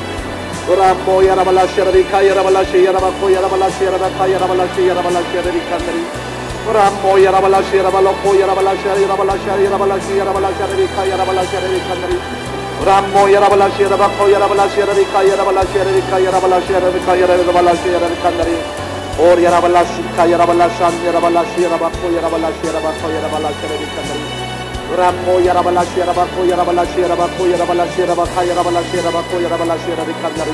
Rammo Yarabalashi Yarabika Yarabalashi Yarabako Yarabalashi Yarabaka Yarabalashi Yarabalashi Yarabikandari Rammo Yarabalashi Yarabaloko Yarabalashi Yarabalashi Yarabalashi Yarabalashi Yarabika Yarabalashi Yarabikandari Rammo Yarabalashi Yarabako Yarabalashi Yarabika Yarabalashi Yarabika Yarabalashi Yarabika Yarabalashi Yarabikandari Or Yarabalashi Yarabalasan Yarabalashi Yarabako Yarabalashi Yarabako Yarabalashi Yarabikandari Rammo Yarabalashi Yarabako Yarabalashi Yarabako Yarabalashi Yarabaka Yarabalashi Yarabako Yarabalashi Yarabikandari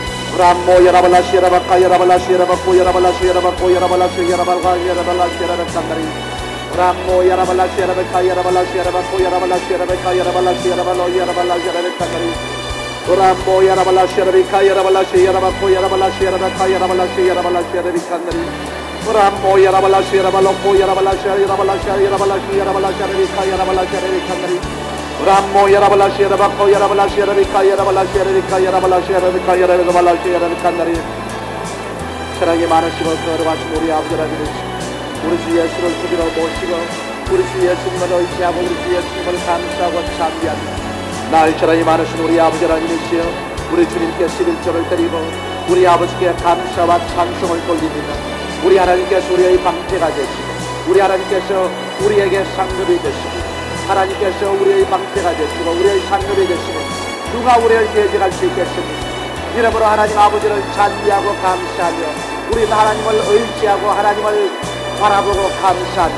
Rammo Yarabalashi Yarabaka Yarabalashi Yarabako Yarabalashi Yarabako Yarabalashi Yarabaka Yarabalashi Yarabikandari Rammo Yarabalashi Yarabaka Yarabalashi Yarabako Yarabalashi Yarabaka Yarabalashi Yarabalo Yarabalashi Yarabikandari Rammo Yarabalashi Yarabika Yarabalashi Yarabako Yarabalashi Yarabaka Yarabalashi Yarabalashi Yarabikandari Rammo Yarabalashi Yarabaloko Yarabalashi Yarabalashi Yarabalashi Yarabalashi Yarabika Yarabalashi Yarabikandari 람모 야라발라시 야라바코 야라발라시 야라비카 야라발라시 야라비카 야라발라시 야라비카 야라비카발라시 야라비칸다리 사랑이 많으시고 거룩하신 우리 아버지 하나님, 우리 주 예수를 드리러 모시고 우리 주 예수님을 의지하고 우리 주 예수님을 감사하고 찬미합니다. 날 사랑이 많으신 우리 아버지 하나님이시여, 우리 주님께 십일조를 드리고 우리 아버지께 감사와 찬송을 돌립니다. 우리 하나님께서 우리의 방패가 되시고 우리 하나님께서 우리에게 상급이 되시고 하나님께서 우리의 방패가 되시고 우리의 상급이 되시고 누가 우리를 대적할 수 있겠습니까? 이러므로 하나님 아버지를 찬미하고 감사하며 우리 하나님을 의지하고 하나님을 바라보고 감사하며,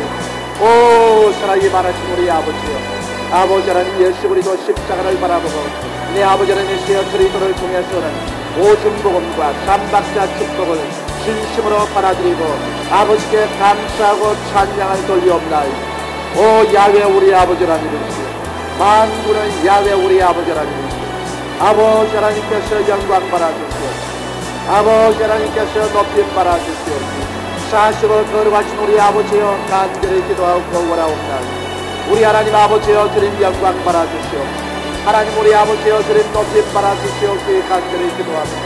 오 사랑이 많으신 우리 아버지여, 아버지 하나님 예수 그리스도 십자가를 바라보고 내 아버지 하나님이시여 그리스도를 통해서는 모든 복음과 삼박자 축복을 진심으로 받아들이고 아버지께 감사하고 찬양을 돌리옵나이다. 오 야훼 우리 아버지 하나님이시여, 만군의 야훼 우리 아버지 하나님이시여, 아버지 하나님께서 영광 받아주시옵소서. 아버지 하나님께서 높임 받아주시옵소서. 사시고 거룩하신 우리 아버지여 간절히 기도하고 원하옵나이다. 우리 하나님 아버지여 주님 영광 받아주시옵소서. 하나님 우리 아버지여 주님 높임 받아주시옵소서. 간절히 기도합니다.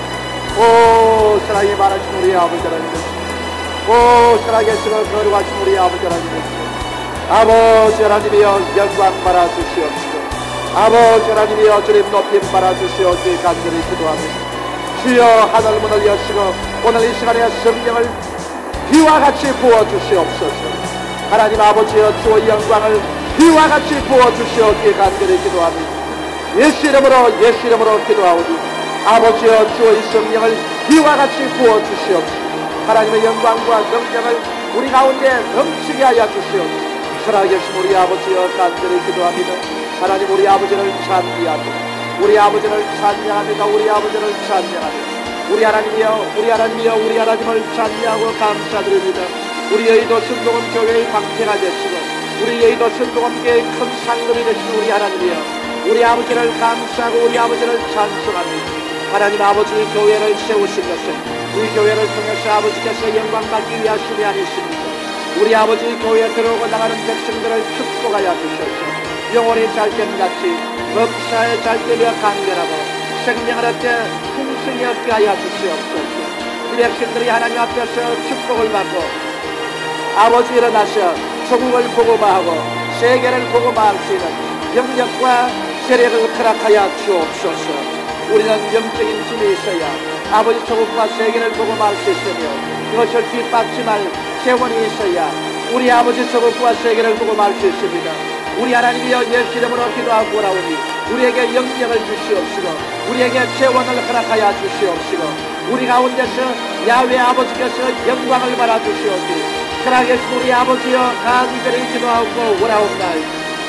오 사랑이 많으신 우리 아버지 하나님이시여, 오 살아계시고 거룩하신 우리 아버지 하나님이시여, 아버지 하나님이여 영광 받아주시옵소서. 아버지 하나님이여 주님 높임 받아주시옵소서. 간절히 기도합니다. 주여 하늘 문을 여시고 오늘 이 시간에 성령을 비와 같이 부어주시옵소서. 하나님 아버지여 주의 영광을 비와 같이 부어주시옵소서. 간절히 기도합니다. 예수 이름으로 예수 이름으로 기도하오니 아버지여 주의 성령을 비와 같이 부어주시옵소서. 하나님의 영광과 성령을 우리 가운데 넘치게 하여 주시옵소서. 살아계신 우리 아버지여 간절히 기도합니다. 하나님 우리 아버지를 찬미합니다. 우리 아버지를 찬양합니다. 우리 아버지를 찬양합니다. 우리 하나님이여 우리 하나님이여 우리 하나님을 찬양하고 감사드립니다. 우리 여의도 순동원 교회의 방패가 되시고 우리 여의도 순동원 교회의 큰 상급이 되시는 우리 하나님이여 우리 아버지를 감사하고 우리 아버지를 찬송합니다. 하나님 아버지 교회를 세우신 것은 우리 교회를 통해서 아버지께서 영광 받기 위하심이 아니십니다. 우리 아버지 교회에 들어오고 나가는 백성들을 축복하여 주셔서 영혼이 잘됨같이 법사에 잘되며 강렬하고 생명을 얻게 풍성히 얻게 하여 주시옵소서. 이 백성들이 하나님 앞에서 축복을 받고 아버지 일어나서 조국을 복음화하고 세계를 복음화할 수 있는 영역과 세력을 허락하여 주옵소서. 우리는 영적인 힘이 있어야 아버지 조국과 세계를 복음화할 수 있으며 이것을 뒷받침할 재원이 있어야 우리 아버지 조국과 세계를 복음화할 수 있습니다. 우리 하나님이여 예수 이름으로 기도하고 오라오니 우리에게 영역을 주시옵시고 우리에게 재원을 허락하여 주시옵시고 우리 가운데서 야훼 아버지께서 영광을 받아 주시옵시고 살아계신 우리 아버지여 간절히 기도하고 오라옵나이다.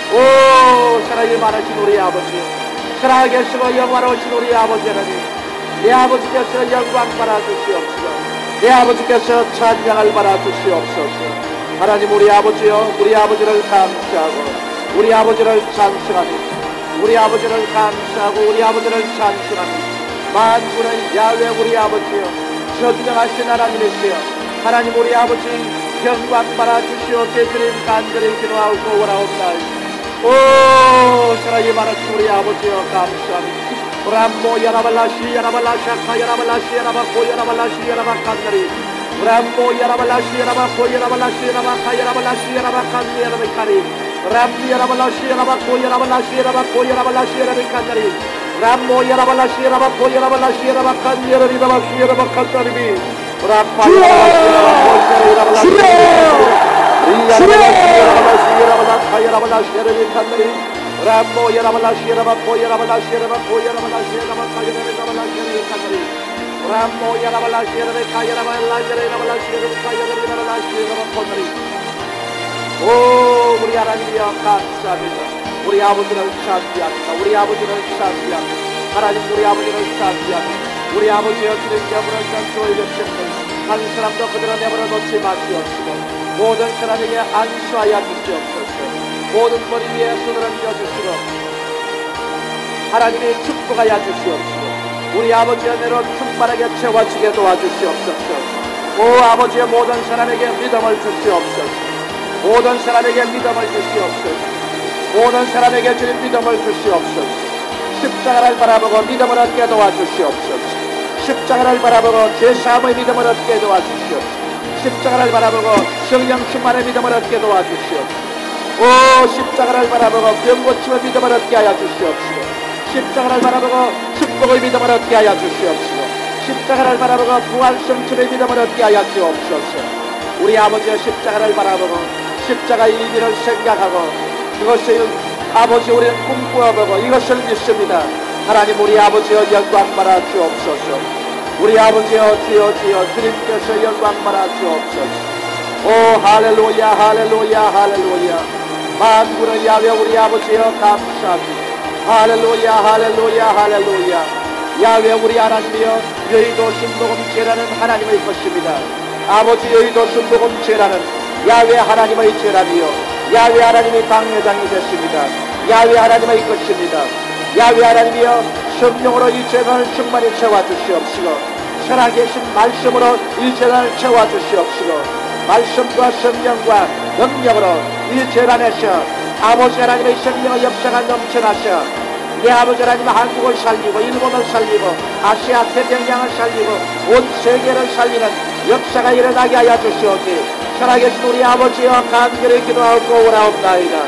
오 사랑이 많으신 우리 아버지여, 살아계시고 영화로우신 우리 아버지 하나님, 내 아버지께서 영광 받아 주시옵시고 내 아버지께서 찬양을 받아 주시옵소서. 하나님 우리 아버지여 우리 아버지를 감사하고 우리 아버지를 찬송합니다. 우리 아버지를 감사하고 우리 아버지를 찬송합니다. 만군의 야훼 우리 아버지여 전능하신 하나님이시여, 하나님 우리 아버지 영광 받아 주시옵소서. 주님 간절히 기도하고 원하옵나이다. 오 사랑이 많으신 우리 아버지여 감사합니다. 람모 야라발라시 야라발라샤카 야라발라시 야라바코 야라발라시 야라바칸다리 람모 야라발라시 야라바코 야라발라시 야라바카 야라발라시 야라바칸 야라바카리 람미 야라발라시 야라바코 야라발라시 야라바코 야라발라시 야라바칸다리 람모 야라발라시 야라바코 야라발라시 야라바칸 야라리바라시 야라바칸다리비 람파 야라발라시 야라바코 야라발라시 야라바카 야라발라시 야라바칸다리 람모 야라발라시 야라바코 야라발라시 야라바코 야라발라시 야라바카 야라리바라시 야라바칸다리 람모 야라발라시 야라바카 야라발라시 야라발라시 야라바카 야라리바라시 야라바칸다리. 오 우리 하나님이여 감사합니다. 우리 아버지를 찬미합니다. 우리 아버지를 찬미합니다. 하나님 우리 아버지를 찬미합니다. 우리 아버지여 주님께 물어선 주의 백성들 한 사람도 그들을 내버려 놓지 마시옵시고 모든 사람에게 안수하여 주시옵소서. 모든 머리 위에 손을 얹어주시고 하나님이 축복하여 주시옵시고 우리 아버지의 내로 충만하게 채워지게 도와주시옵소서. 오 아버지의 모든 사람에게 믿음을 주시옵소서. 모든 사람에게 믿음을 주시옵소서. 모든 사람에게 주님 믿음을 주시옵소서. 십자가를 바라보고 믿음을 얻게 도와주시옵소서. 십자가를 바라보고 죄사함의 믿음을 얻게 도와주시옵소서. 십자가를 바라보고 성령 충만의 믿음을 얻게 도와주시옵소서. 오, 십자가를 바라보고 병고침의 믿음을 얻게 하여 주시옵소서. 십자가를 바라보고 축복의 믿음을 얻게 하여 주시옵소서. 십자가를 바라보고 부활 성취의 믿음을 얻게 하여 주옵소서. 우리 아버지의 십자가를 바라보고 십자가의 의미를 생각하고 그것을 아버지 우리는 꿈꾸어보고 이것을 믿습니다. 하나님 우리 아버지여 영광 받아 주옵소서. 우리 아버지여 주여 주여 주님께서 영광 받아 주옵소서. 오 할렐루야 할렐루야 할렐루야. 만군의 야훼 우리 아버지여 감사합니다. 할렐루야 할렐루야 할렐루야. 야훼 우리 하나님이여 여의도 순복음제라는 하나님의 것입니다. 아버지 여의도 순복음제라는 야훼 하나님의 제라니요 야훼 하나님의 방해장이 됐습니다. 야훼 하나님의 것입니다. 야훼 하나님이여 성령으로 이 재단을 충만히 채워주시옵시고 살아계신 말씀으로 이 재단을 채워주시옵시고 말씀과 성령과 능력으로 이 재단에서 아버지 하나님의 성령의 역사가 넘쳐나셔 내 아버지 하나님 한국을 살리고 일본을 살리고 아시아 태평양을 살리고 온 세계를 살리는 역사가 일어나게 하여 주시옵기 살아계신 우리 아버지와 간절히 기도하고 오라옵나이다.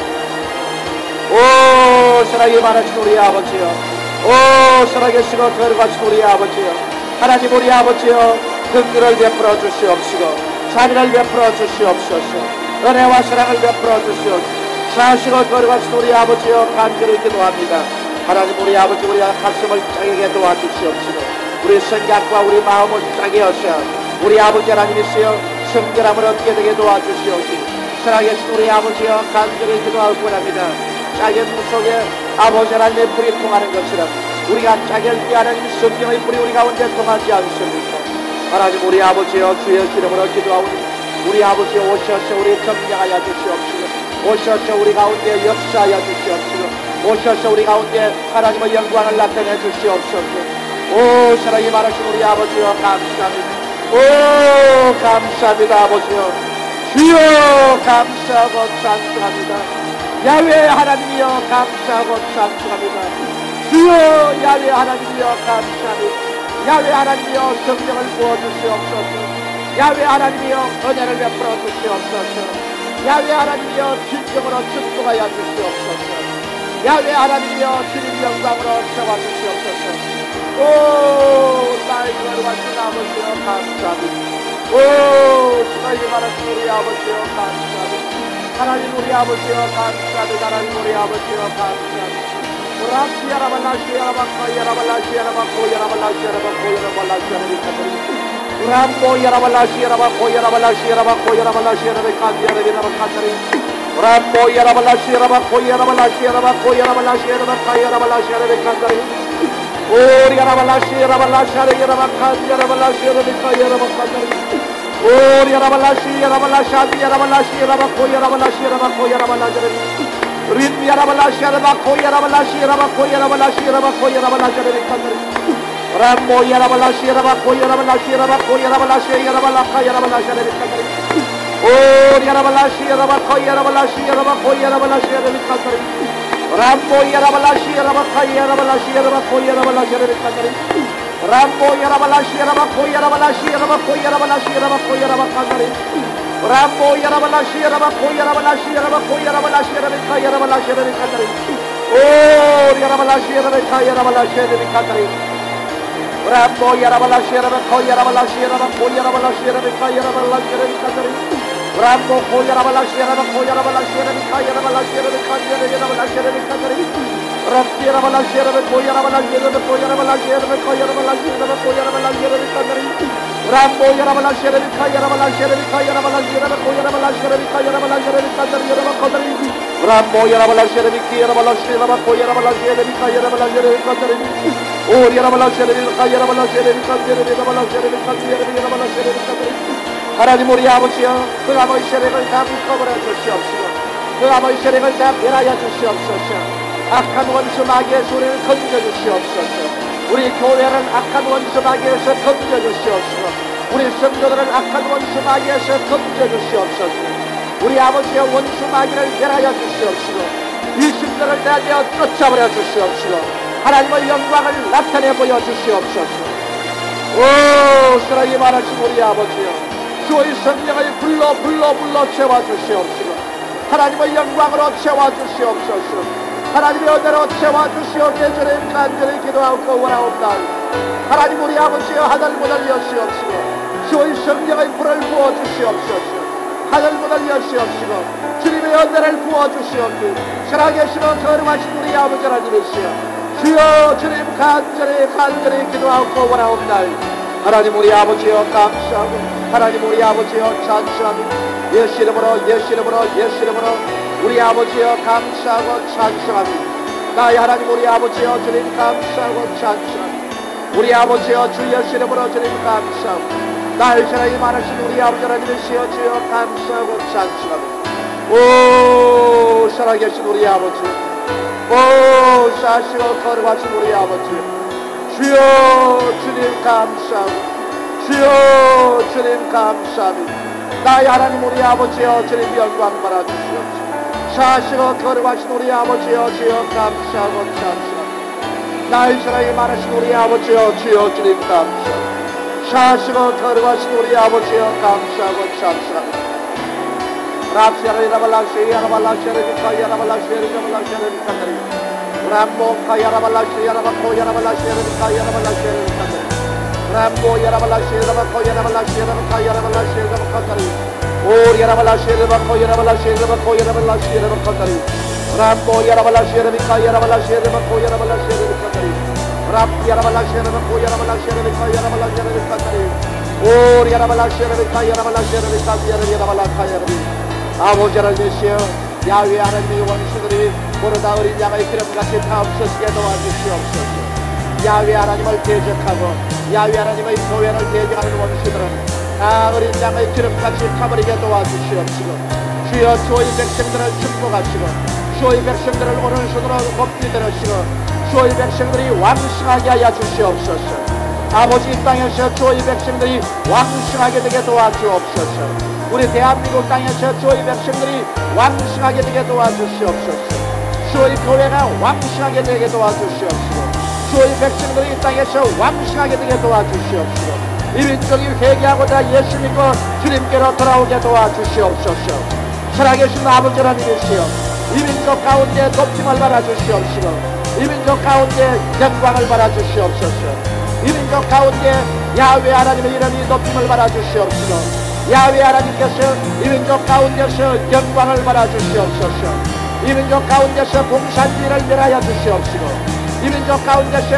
오 사랑이 많으신 우리 아버지여 오 살아계시고 거룩하신 우리 아버지여 하나님 우리 아버지여 긍휼을 베풀어 주시옵시고 자비를 베풀어 주시옵소서. 은혜와 사랑을 베풀어 주시옵소서. 사시고 거룩하신 우리 아버지여 간절히 기도합니다. 하나님 우리 아버지 우리 가슴을 짜게 도와주시옵시고 우리 생각과 우리 마음을 짜게 하셔 우리 아버지 하나님이시여 성결함을 얻게 되게 도와주시옵시고 살아계신 우리 아버지여 간절히 기도하고 원합니다. 작은 물 속에 아버지 하나님의 불이 통하는 것처럼 우리가 작은 때 하나님 성령의 불이 우리 가운데 통하지 않습니까? 하나님 우리 아버지여 주의 이름으로 기도하오니 우리 아버지여 오셔서 우리 점령하여 주시옵시고 오셔서 우리 가운데 역사하여 주시옵시고 오셔서 우리 가운데 하나님의 영광을 나타내 주시옵소서. 오 사랑이 많으신 우리 아버지여 감사합니다. 오 감사합니다. 아버지여 주여 감사하고 찬송합니다. 야훼 하나님이여 감사하고 찬송합니다. 주여 야훼 하나님이여 감사합니다. 야훼 하나님이여 성령을 부어주시옵소서. 야훼 하나님이여 은혜를 베풀어 주시옵소서. 야훼 하나님이여 진정으로 축복하여 주시옵소서. 야훼 하나님이여 주님 영광으로 채워주시옵소서. 오 나의 거룩하신 아버지여 감사합니다. 오 주님이 많으신 우리 아버지여 감사합니다. 하나님 우리 아버지여 감사합니다. 하나님 우리 아버지여 감사합니다. 하나님 우리 아버지여 그 아버지 세력을 다 묶어버려 주시옵시고 그 아버지 세력을 다 멸하여 주시옵소서. 악한 원수 마귀에서 우리를 건져 주시옵소서. 우리 교회는 악한 원수 마귀에서 건져 주시옵시고 우리 성도들은 악한 원수 마귀에서 건져 주시옵소서. 우리 아버지여 원수 마귀를 멸하여 주시옵시고 이 심령을 내어 쫓아버려 주시옵시고 하나님의 영광을 나타내 보여 주시옵소서. 오 사랑이 많으신 우리 아버지여, 주의 성령을 불러 불러 불러 채워 주시옵시고 하나님의 영광으로 채워 주시옵소서. 하나님의 은혜로 채워 주시오기에 주님 간절히 기도하고 원하옵다. 하나님 우리 아버지여, 하늘문을 여시옵시고 주의 성령의 불을 부어 주시옵소서. 하늘문을 여시옵시고 주님의 은혜를 부어 주시옵기 살아계시는 거룩하신 우리 아버지 하나님이시여, 주여 주님 간절히 간절히 기도하고 원하옵다. 하나님 우리 아버지여 감사하고 하나님 우리 아버지여 찬송하고 예수 이름으로 예수 이름으로 예수 이름으로 우리 아버지여 감사하고 찬송하고 나의 하나님 우리 아버지여 주님 감사하고 찬송하고 우리 아버지여 주 예수 이름으로 주님 감사하고 나의 사랑이 많으신 우리 아버지 하나님이시여 주여 감사하고 찬송하고 오 살아계신 우리 아버지, 오 사시고 거룩하신 우리 아버지, 주여 주님 감사하고 주여 주님 감사합니다. 나의 하나님 우리 아버지여 주님 영광 받아 주시옵소서. 사시고 거룩하신 우리 아버지여 주여 감사하고 찬송합니다. 나의 사랑이 많으신 우리 아버지여 주여 주님 감사합니다. 사시고 거룩하신 우리 아버지여 감사하고 찬송합니다. 랍시아라발라시 야라발라시 야라비카 야라발라시 야라발라시 야라비카다리 람보 카야라발라시 야라바코 야라발라시 야라비카 야라발라시 야라비카다리 람보 야라발라시 야라바코 야라발라시 야라비카 야라발라시 야라비카다리 오 야라발라시 야라바코 야라발라시 야라바코 야라발라시 야라비카다리 람보 야라발라시 야라비카 야라발라시 야라바코 야라발라시 야라비카다리 람 야라발라시 야라바코 야라발라시 야라비카 야라발라시 야라비카다리 오 야라발라시 야라비카 야라발라시 야라비카 야라발라카 야라비 아버지 하나님이시여, 야훼 하나님의 원수들이 보르다 어린 양의 기름같이 다 없어지게 도와주시옵소서. 야훼 하나님을 대적하고 야훼 하나님의 교회를 대적하는 원수들은 다 어린 양의 기름같이 타버리게 도와주시옵시고 주여 주의 백성들을 축복하시고 주의 백성들을 오른손으로 높이 들으시고 주의 백성들이 왕성하게 하여 주시옵소서. 아버지 이 땅에서 주의 백성들이 왕성하게 되게 도와주옵소서. 우리 대한민국 땅에서 주의 백성들이 왕성하게 되게 도와주시옵소서. 주의 교회가 왕성하게 되게 도와주시옵소서. 주의 백성들이 이 땅에서 왕성하게 되게 도와주시옵소서. 이 민족이 회개하고자 예수 믿고 주님께로 돌아오게 도와주시옵소서. 살아계신 아버지 하나님이시여, 이 민족 가운데 높임을 받아주시옵시고 이 민족 가운데 영광을 받아주시옵소서. 이 민족 가운데 야훼 하나님의 이름이 높임을 받아주시옵시고 야훼 하나님께서 이 민족 가운데서 영광을 받아주시옵소서. 이 민족 가운데서 공산주의를 멸하여 주시옵시고 이 민족 가운데서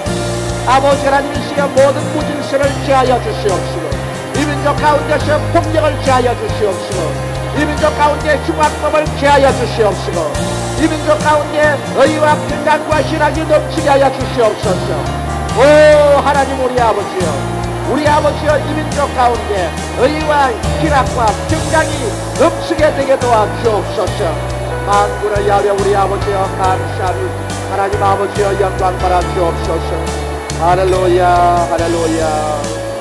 아버지 하나님이시여 모든 무질서를 제하여 주시옵시고 이 민족 가운데서 폭력을 제하여 주시옵시고 이 민족 가운데 흉악범을 제하여 주시옵시고 이 민족 가운데 의와 평강과 신앙이 넘치게 하여 주시옵소서. 오 하나님 우리 아버지여, 우리 아버지여 이 민족 가운데 의와 희락과 평강이 넘치게 되게 도와주옵소서. 만군의 야훼 우리 아버지여 감사합니다. 하나님 아버지여 영광 받아 주옵소서. 할렐루야 할렐루야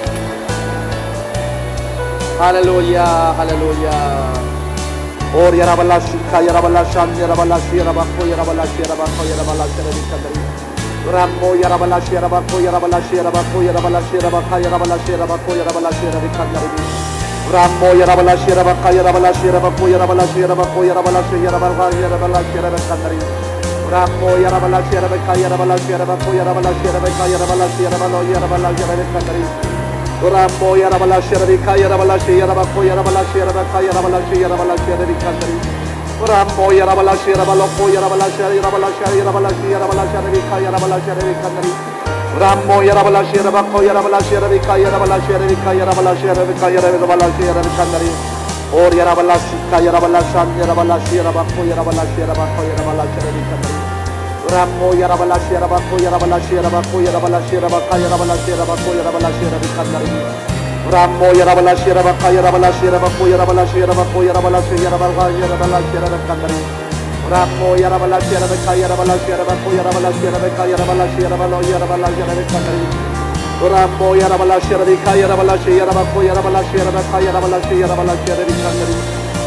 할렐루야 할렐루야. 오리 야라발라시카 야라발라산 야라발라시 야라바코 야라발라시 야라바코 야라발라시 야라비카다리 람모 야라발라시 야라바코 야라발라시 야라바코 야라발라시 야라바카 야라발라시 야라바코 야라발라시 야라비칸다리비 람모 야라발라시 야라바카 야라발라시 야라바코 야라발라시 야라바코 야라발라시 야라바카 야라발라시 야라비칸다리 람모 야라발라시 야라바카 야라발라시 야라바코 야라발라시 야라바카 야라발라시 야라발로 야라발라시 야라비칸다리 람모 야라발라시 야라비카 야라발라시 야라바코 야라발라시 야라바카 야라발라시 야라발라시 야라비칸다리 람모 야라발라시 야라발로코 야라발라시 야라발라시 야라발라시 야라발라시 야라비카 야라발라시 야라비칸다리 람모 야라발라시 야라바코 야라발라시 야라비카 야라발라시 야라비카 야라발라시 야라비카 야라발라시 야라비칸다리 오리 야라발라시카 야라발라산 야라발라시 야라바코 야라발라시 야라바코 야라발라시 야라비칸다리 람모 야라발라시 야라바코 야라발라시 야라바코 야라발라시 야라바카 야라발라시 야라바코 야라발라시 야라비칸다리 람모 야라발라시 야라바카 야라발라시 야라바코 야라발라시 야라바코 야라발라시 야라바카 야라발라시 야라비칸다리 람모 야라발라시 야라바카 야라발라시 야라바코 야라발라시 야라바카 야라발라시 야라발로 야라발라시 야라비칸다리 람모 야라발라시 야라비카 야라발라시 야라바코 야라발라시 야라바카 야라발라시 야라발라시 야라비칸다리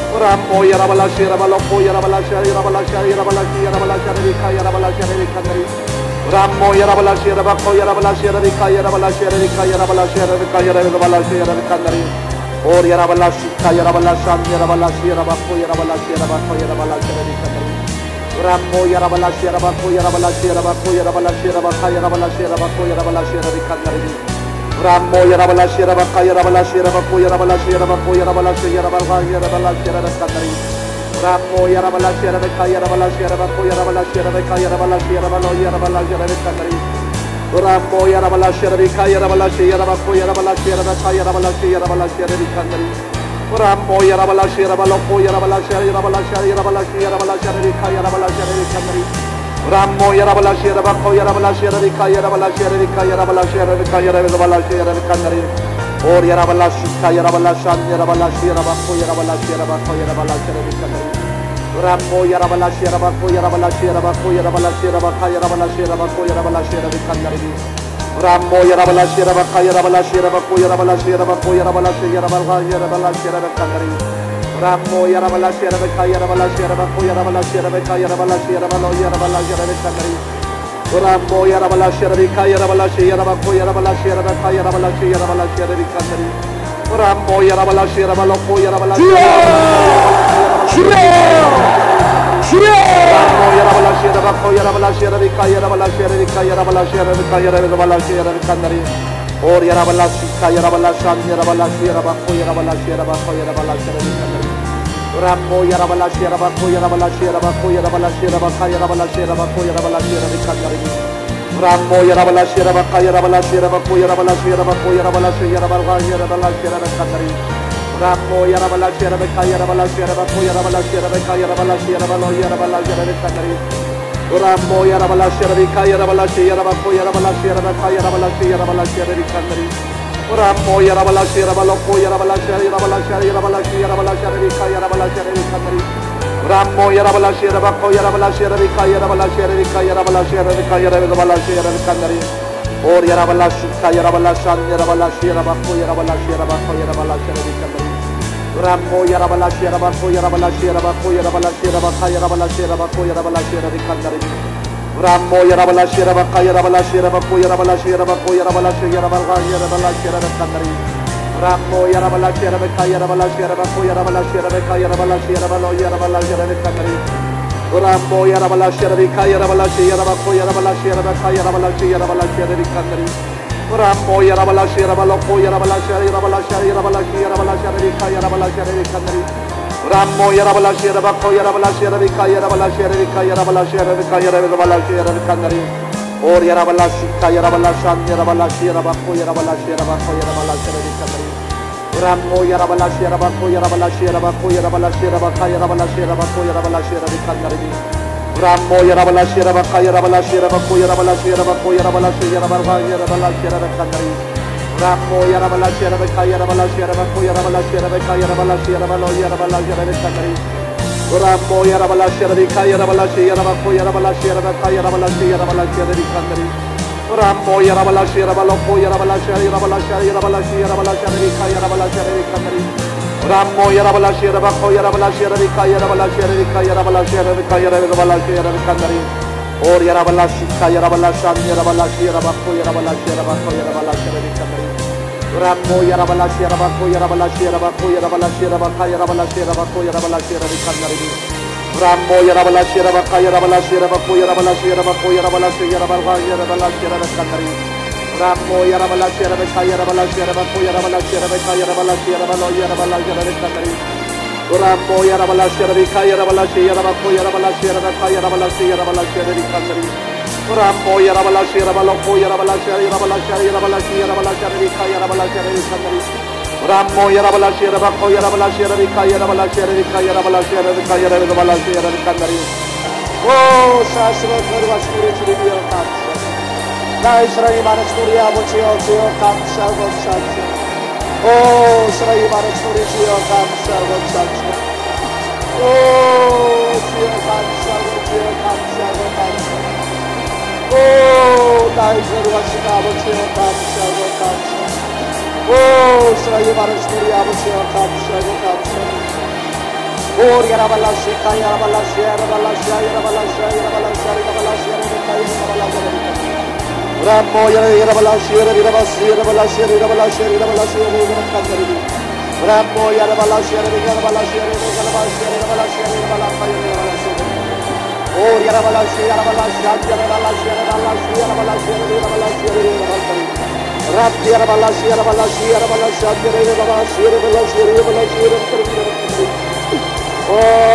Rambo Yarabalasha Rabaloko Yarabalasha Yarabalasha Yarabalasha Yarabalasha Rika Yarabalasha Rikandari Rambo Yarabalasha Rabako Yarabalasha Rika Yarabalasha Rika Yarabalasha Rika Yarabalasha Rikandari Or Yarabalasha Yarabalasha Yarabalasha Rabako Yarabalasha Rabako Yarabalasha Rikandari Rambo Yarabalasha Rabako Yarabalasha Rabako Yarabalasha Rabaka Yarabalasha Rabako Yarabalasha Rikandari Rambo Yarabalasha Rabaka Yarabalasha Rabako Yarabalasha Rabako Yarabalasha Yarabalha Yarabalasha Rikandari Rambo Yarabalasha Rabaka Yarabalasha Rabako Yarabalasha Rabaka Yarabalasha Yarabalo Yarabalasha Rikandari Rambo Yarabalasha Rabaka Yarabalasha Yarabako Yarabalasha Rabaka Yarabalasha Yarabalasha Rikandari Rambo Yarabalasha Rabaloko Yarabalasha Yarabalasha Yarabalasha Yarabalasha Rika Yarabalasha Rikandari Rambo Yarabalasha Rabako Yarabalasha Rika Yarabalasha Rika Yarabalasha Rika Yarabalasha Rikandari Or Yarabalasha Yarabalasha Yarabalasha Rabako Yarabalasha Rabako Yarabalasha Rikandari Rambo Yarabalasha Rabako Yarabalasha Rabako Yarabalasha Rabaka Yarabalasha Rabako Yarabalasha Rikandari Rambo Yarabalasha Rabaka Yarabalasha Rabako Yarabalasha Rabako Yarabalasha Yarabalha Yarabalasha Rikandari Rambo Yarabalasha Rabaka Yarabalasha Rabako Yarabalasha Rabaka Yarabalasha Yarabalo Yarabalasha Rikandari Rambo Yarabalasha Rabaka Yarabalasha Yarabako Yarabalasha Rabaka Yarabalasha Yarabalasha Rikandari Rambo Yarabalasha Rabaloko Yarabalasha Rambo Yarabalasha Rabako Yarabalasha Rabaka Yarabalasha Rika Yarabalasha Rabaka Yarabalasha Rikandari Or Yarabalasha Yarabalasha Yarabalasha Rabako Yarabalasha Rabako Yarabalasha Rikandari Rambo Yarabalasha Rabako Yarabalasha Rabako Yarabalasha Rabaka Yarabalasha Rabako Yarabalasha Rikandari Rambo Yarabalasha Rabaka Yarabalasha Rabako Yarabalasha Rabako Yarabalasha Yarabalha Yarabalasha Rikandari Rambo Yarabalasha Rabaka Yarabalasha Rabako Yarabalasha Rabaka Yarabalasha Yarabalo Yarabalasha Rikandari Rambo Yarabalasha Rabaka Yarabalasha Yarabako Yarabalasha Rabaka Yarabalasha Yarabalasha Rikandari Rambo Yarabalasha Rabaloko Yarabalasha Yarabalasha Yarabalasha Yarabalasha Rika Yarabalasha Rikandari Rambo Yarabalasha Rabako Yarabalasha Rika Yarabalasha Rika Yarabalasha Rika Yarabalasha Rikandari Or Yarabalasha Yarabalasha Yarabalasha Rabako Yarabalasha Rabako Yarabalasha Rikandari Rambo Yarabalasha Rabako Yarabalasha Rabako Yarabalasha Rabaka Yarabalasha Rabako Yarabalasha Rikandari Rambo Yarabalasha Rabaka Yarabalasha Rabako Yarabalasha Rabako Yarabalasha Yarabalha Yarabalasha Rikandari Rambo Yarabalasha Rabaka Yarabalasha Rabako Yarabalasha Rabaka Yarabalasha Yarabalo Yarabalasha Rikandari Rambo Yarabalasha Rabaka Yarabalasha Yarabako Yarabalasha Rabaka Yarabalasha Yarabalasha Rikandari Rambo Yarabalasha Rabaloko Yarabalasha Yarabalasha Yarabalasha Yarabalasha Rika Yarabalasha Rikandari Rambo Yarabalasha Rabako Yarabalasha Rika Yarabalasha Rika Yarabalasha Rika Yarabalasha Rikandari Or Yarabalasha Yarabalasha Yarabalasha Rabako Yarabalasha Rabako Yarabalasha Rikandari Rambo Yarabalasha Rabako Yarabalasha Rabako Yarabalasha Rabaka Yarabalasha Rabako Yarabalasha Rikandari Rambo Yarabalasha Rabaka Yarabalasha Rabako Yarabalasha Rabako Yarabalasha Yarabalha Yarabalasha Rikandari Rambo Yarabalasha Rabaka Yarabalasha Rabako Yarabalasha Rabaka Yarabalasha Yarabalo Yarabalasha Rikandari Rambo Yarabalasha Rabaka Yarabalasha Yarabako Yarabalasha Rabaka Yarabalasha Yarabalasha Rikandari Rambo Yarabalasha Rabaloko Yarabalasha Yarabalasha Yarabalasha Yarabalasha Rika Yarabalasha Rikandari Rambo Yarabalasha Rabako Yarabalasha Rika Yarabalasha Rika Yarabalasha Rika Yarabalasha Rikandari Or Yarabalasha Yarabalasha Yarabalasha Rabako Yarabalasha Rabako Yarabalasha Rikandari Rambo Yarabalasha Rabako Yarabalasha Rabako Yarabalasha Rabaka Yarabalasha Rabako Yarabalasha Rikandari Rambo Yarabalasha Rabaka Yarabalasha Rabako Yarabalasha Rabako Yarabalasha Yarabalha Yarabalasha Rikandari Rambo Yarabalasha Rabaka Yarabalasha Rabako Yarabalasha Rabaka Yarabalasha Yarabalo Yarabalasha Rikandari Rambo Yarabalasha Rabaka Yarabalasha Yarabako Yarabalasha Rabaka Yarabalasha Yarabalasha Rikandari Rambo Yarabalasha Rabaloko Yarabalasha Yarabalasha Yarabalasha Yarabalasha Rika Yarabalasha Rikandari Rambo Yarabalasha Rabako Yarabalasha Rika Yarabalasha Rika Yarabalasha Rika Yarabalasha Rikandari Oh, 사실은 거룩한 우리 주님이여 감사합니다. 나의 사랑이 많은 우리 아버지여 주여 감사하고 감사합니다. 오 사랑이 많은 우리 주여 감사하고 감사합니다. 오 주여 감사하고 주여 감사하고 감사합니다. 오 나의 거룩하신 아버지여 감사하고 감사합니다. 오 사랑이 많은 우리 아버지여 감사하고 감사합니다. 오 오리 야라발라시 카이 야라발라시 야라발라시 야라발라시 야라발라시 야라발라시 야라발라시 라모 야라발라시 야라발라시 야라발라시 야라발라시 야라발라시 야라발라시 라모 야라발라시 야라발라시 야라발라시 야라발라시 야라발라시 오리 야라발라시 야라발라시 야라발라시 야라발라시 야라발라시 야라발라시 야라발라시 라피 야라발라시 야라발라시 야라발라시 야라발라시 야라발라시 야라발라시 야라발라시 오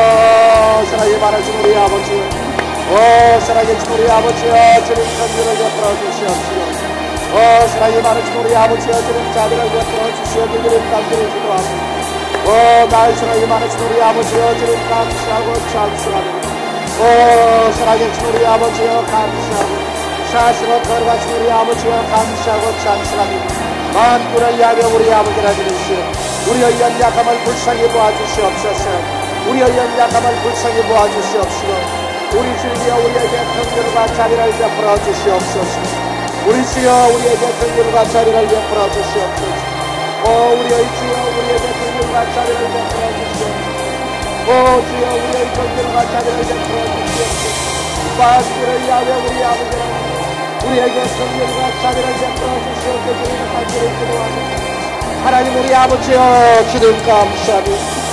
사랑이 많으신 우리 아버지, 오 사랑해주신 우리 아버지여 주님 천국을 베풀어 주시옵시고, 오 사랑이 많으신 우리 아버지여 주님 자비를 베풀어 주시옵기를 주님 감사를 기도하고, 오 나의 사랑이 많으신 우리 아버지여 주님 감사하고 찬송합니다. 오 사랑해주신 우리 아버지여 감사하고 사시로 걸어가신 우리 아버지여 감사하고 찬송합니다. 만군을 위하여 우리 아버지라 주시오. 우리의 연약함을 불쌍히 보아주시옵소서. 우리의 연약함을 불쌍히 보아주시옵시고, 우리 주여 우리에게 긍휼과 자비를 베풀어 주시옵소서. 우리 주여 우리에게 긍휼과 자비를 베풀어 주시옵소서. 오 우리의 주여 우리에게 긍휼과 자비를 베풀어 주시옵소서. 오 주여 우리의 긍휼과 자비를 베풀어 주시옵소서. 만군을 위하여 우리 아버지라 우리에게 긍휼과 자비를 베풀어 주시옵소서. 우리는 간절히 기도합니다. 하나님 우리 아버지여 주님 감사합니다.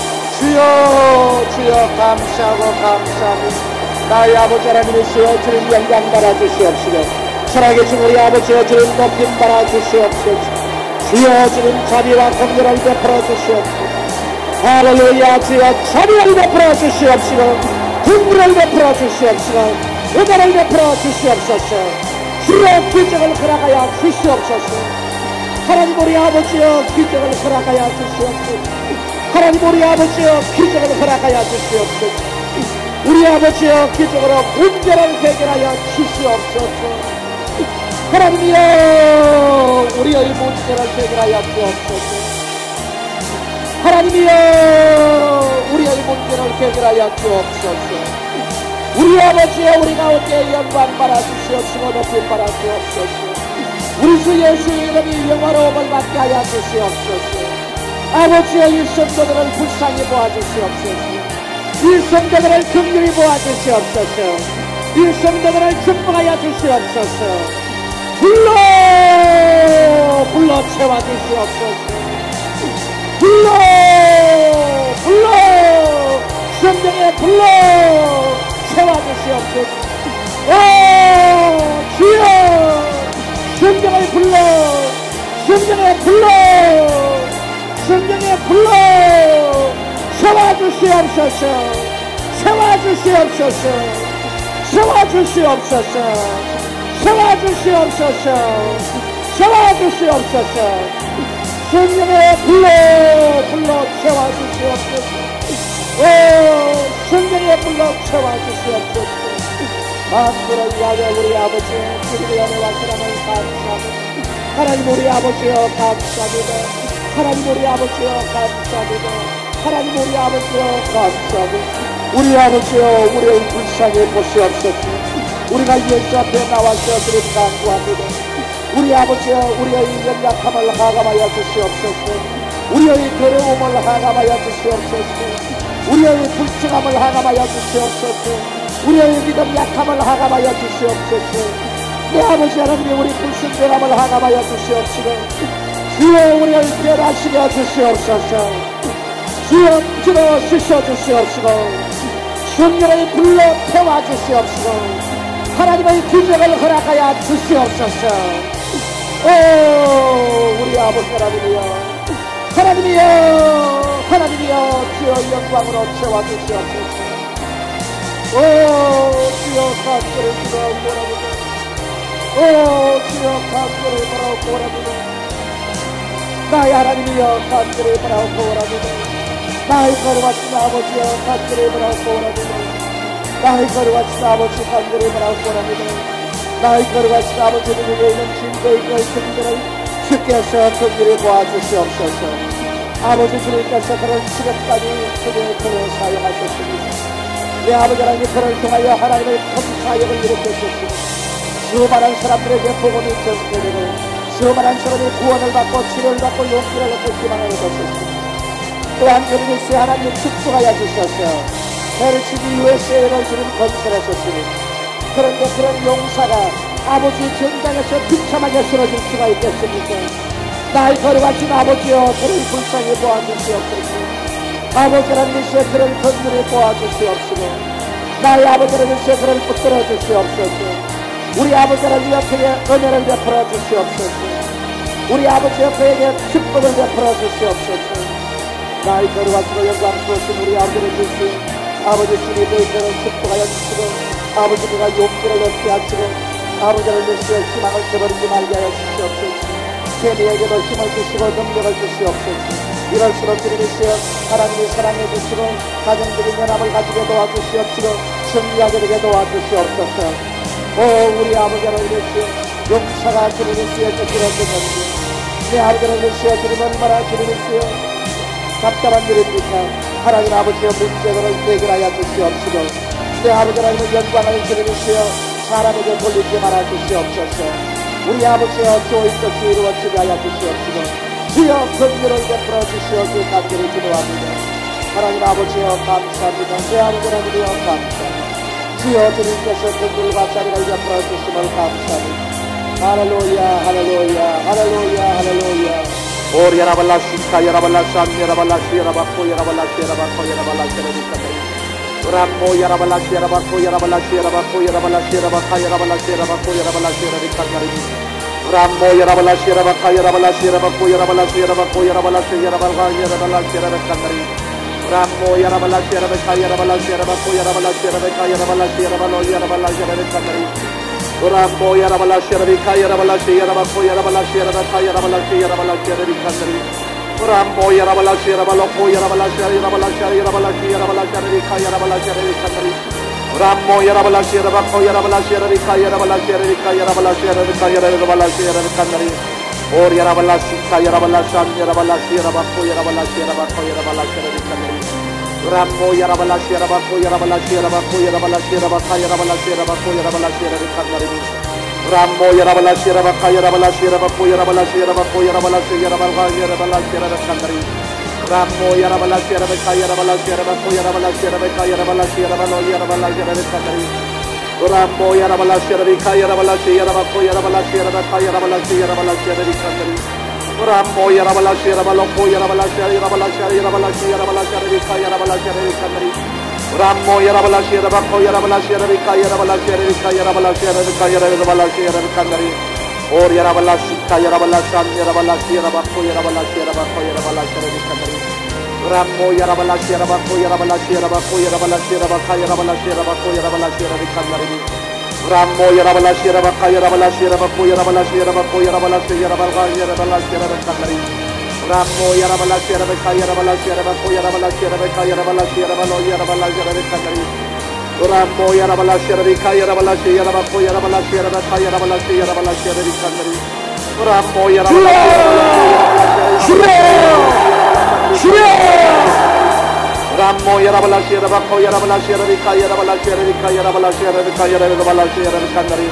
주여 주여 감사하고 감사합니다. 나의 아버지 하나님이시여 주님 영광 받아주시옵시고, 살아계신 우리 아버지여 주님 높임 받아주시옵소서. 주여 주님 자비와 긍휼을 베풀어 주시옵소서. 할렐루야. 주여 자비를 베풀어 주시옵시고, 긍휼을 베풀어 주시옵시고, 은혜를 베풀어 주시옵소서. 주여 기적을 허락하여 주시옵소서. 하나님 우리 아버지여 기적을 허락하여 주시옵소서. 하나님 우리 아버지여 기적을 허락하여 주시옵소서. 우리 아버지여 기적으로 문제를 해결하여 주시옵소서. 하나님이여 우리의 문제를 해결하여 주옵소서. 하나님이여 우리의 문제를 해결하여 주옵소서. 우리 아버지여 우리 가운데 영광 받아주시옵시고 높임 받아주옵소서. 우리 주 예수의 이름이 영화로움을 받게 하여 주시옵소서. 아버지의 이 성도들을 불쌍히 보아주시옵소서. 이 성도들을 긍휼히 보아주시옵소서. 이 성도들을 축복하여 주시옵소서. 불러 불러 채워주시옵소서. 불러 불러 성령에 불러 채워주시옵소서. 오 주여 성령을 불러 성령에 불러 성령에 불러 세워주시옵소서. 세워주시옵소서. 세워주시옵소서. 세워주시옵소서. 세워주시옵소서. 성령에 불러 불러 세워주시옵소서. 오 성령에 불러 세워주시옵소서. 만물을 위하여 우리 아버지 주님의 은혜와 사랑을 감사합니다. 하나님 우리 아버지여 감사합니다. 하나님 우리 아버지여 감사합니다. 하나님 우리 아버지여 감사합니다. 우리 아버지여 우리의 불쌍히 보시옵소서. 우리가 예수 앞에 나와서 주님 간구합니다. 우리 아버지여 우리의 연약함을 하감하여 주시옵소서. 우리의 더러움을 하감하여 주시옵소서. 우리의 불쌍함을 하감하여 주시옵소서. 우리의 믿음 약함을 하감하여 주시옵소서. 내 아버지 하나님이 우리 불순종함을 하감하여 주시옵시고, 주여 우리를 변화시켜 주시옵소서. 주여 주로 씻어 주시옵시고, 성령을 불러 태워 주시옵시고, 하나님의 기적을 허락하여 주시옵소서. 오 우리 아버지 하나님이여 하나님이여 하나님이여 주여 영광으로 채워 주시옵소서. 오 주여 감사를 기도하고 원합니다. 오 주여 감사를 바라고 원합니다. 나의 하나님이여 감사를 바라고 원합니다. 나의 거룩하신 아버지여 감사를 바라고 원합니다. 나의 거룩하신 아버지 감사를 바라고 원합니다. 나의 거룩하신 아버지 누구에 있는 진도의 그들을 주께서 긍휼히 보아주시옵소서. 아버지 주님께서 그런 시간까지 주님의 그를 사용하셨습니다. 내 아버지 하나님 그를 통하여 하나님의 큰 사역을 일으켰습니다. 수많은 사람들에게 복음이 전해지고 수많은 사람이 구원을 받고 치료를 받고 용기를 얻고 희망을 얻었습니다. 또한 그리스의 하나님 축복하여 주셔서 헬싱키 유에스에이를 주님 건설하셨으니 그런데 그런 용사가 아버지 전장에서 비참하게 쓰러질 수가 있겠습니까? 날 걸어가신 아버지여 그를 불쌍히 보아주시옵소서. 아버지라는 것이 그를 건드려 보아주시옵소서. 나의 아버지라는 것이 그를 붙들어 주시옵소서. 우리 아버지를 옆에 은혜를 베풀어 주시옵소서. 우리 아버지 옆에 축복을 베풀어 주시옵소서. 나의 거룩하시고 영광스러우신 우리 아버지를 주시 아버지 주님의 그런 축복하여 주시고 아버지 그가 용기를 얻게 하시고 아버지를 주시어 희망을 저버리지 말게 하여 주시옵소서. 세미에게도 힘을 주시고 능력을 주시옵소서. 이럴수록 주님이시여 하나님이 사랑해 주시고 가정적인 연합을 가지게 도와주시옵시고 승리하게 되게 도와주시옵소서. 오 우리 아버지를 위시여 용사가 주님이시여 뜻을 얻는지 내 아버지를 위시여 주님 얼마나 주님이시여 답답한 일입니까? 하나님 아버지여 문제를 해결하여 주시옵시고 내 아버지를 영광을 주님이시여 사람에게 돌리지 말아 주시옵소서. 우리 아버지여 좋은 뜻이 이루어지게 하여 주시옵시고 주여 긍휼을 베풀어 주시옵시고 간절히 기도합니다. 하나님 아버지여 감사합니다. 내 아버지 하나님이여 감사합니다. 주여 주님께서 긍휼과 자비를 베풀어 주심을 감사합니다. 할렐루야 할렐루야 할렐루야 할렐루야. 오리 야라발라시카 야라발라산 야라발라시 야라바코 야라발라시 야라바코 야라발라시 야라비카네 람모 야라발라시 야라바코 야라발라시 야라바코 야라발라시 야라바카 야라발라시 야라바코 야라발라시 야라비카네 람모 야라발라시 야라바카 야라발라시 야라바코 야라발라시 야라바코 야라발라시 야라바카 야라발라시 야라비카네 람모 야라발라시 야라바카 야라발라시 야라바코 야라발라시 야라바카 야라발라시 야라발로 야라발라시 야라비카네 람모 야라발라시 야라비카 야라발라시 야라바코 야라발라시 야라바카 야라발라시 야라발라시 야라비카네 람모 야라발라시 야라발로코 야라발라시 야라발라시 야라발라시 야라발라시 야라비카 야라발라시 야라비카네 람모 야라발라시 야라바코 야라발라시 야라비카 야라발라시 야라비카 야라발라시 야라비카 야라발라시 야라비카네 오리 야라발라시카 야라발라산 야라발라시 야라바코 야라발라시 야라바코 야라발라시 야라비카네 람모 야라발라시 야라바코 야라발라시 야라바코 야라발라시 야라바카 야라발라시 야라바코 야라발라시 야라비카네 람모 야라발라시 야라바카 야라발라시 야라바코 야라발라시 야라바코 야라발라시 야라바카 야라발라시 야라비카네 람모 야라발라시 야라바카 야라발라시 야라바코 야라발라시 야라바카 야라발라시 야라발로 야라발라시 야라비카네 람모 야라발라시 야라비카 야라발라시 야라바코 야라발라시 야라바카 야라발라시 야라발라시 야라비카네 람모 야라발라시 야라발로코 야라발라시 야라발라시 야라발라시 야라발라시 야라비카 야라발라시 야라비카네 람모 야라발라시 야라바코 야라발라시 야라비카 야라발라시 야라비카 야라발라시 야라비카 야라발라시 야라비카네 오리 야라발라시카 야라발라산 야라발라시 야라바코 야라발라시 야라바코 야라발라시 야라비카네 람모 야라발라시 야라바코 야라발라시 야라바코 야라발라시 야라바카 야라발라시 야라바코 야라발라시 야라비카네 람모 야라발라시 야라바카 야라발라시 야라바코 야라발라시 야라바코 야라발라시 야라바카 야라발라시 야라비카네 람모 야라발라시 야라바카 야라발라시 야라바코 야라발라시 야라바카 야라발라시 야라발로 야라발라시 야라비카네 람모 야라발라시 야라비카 야라발라시 야라바코 야라발라시 야라바카 야라발라시 야라발라시 야라비카네 람모 야라발라시 주여 람모 야라발라시 야라바코 야라발라시 야라비카 야라발라시 야라비카 야라발라시 야라비카 야라발라시 야라비카네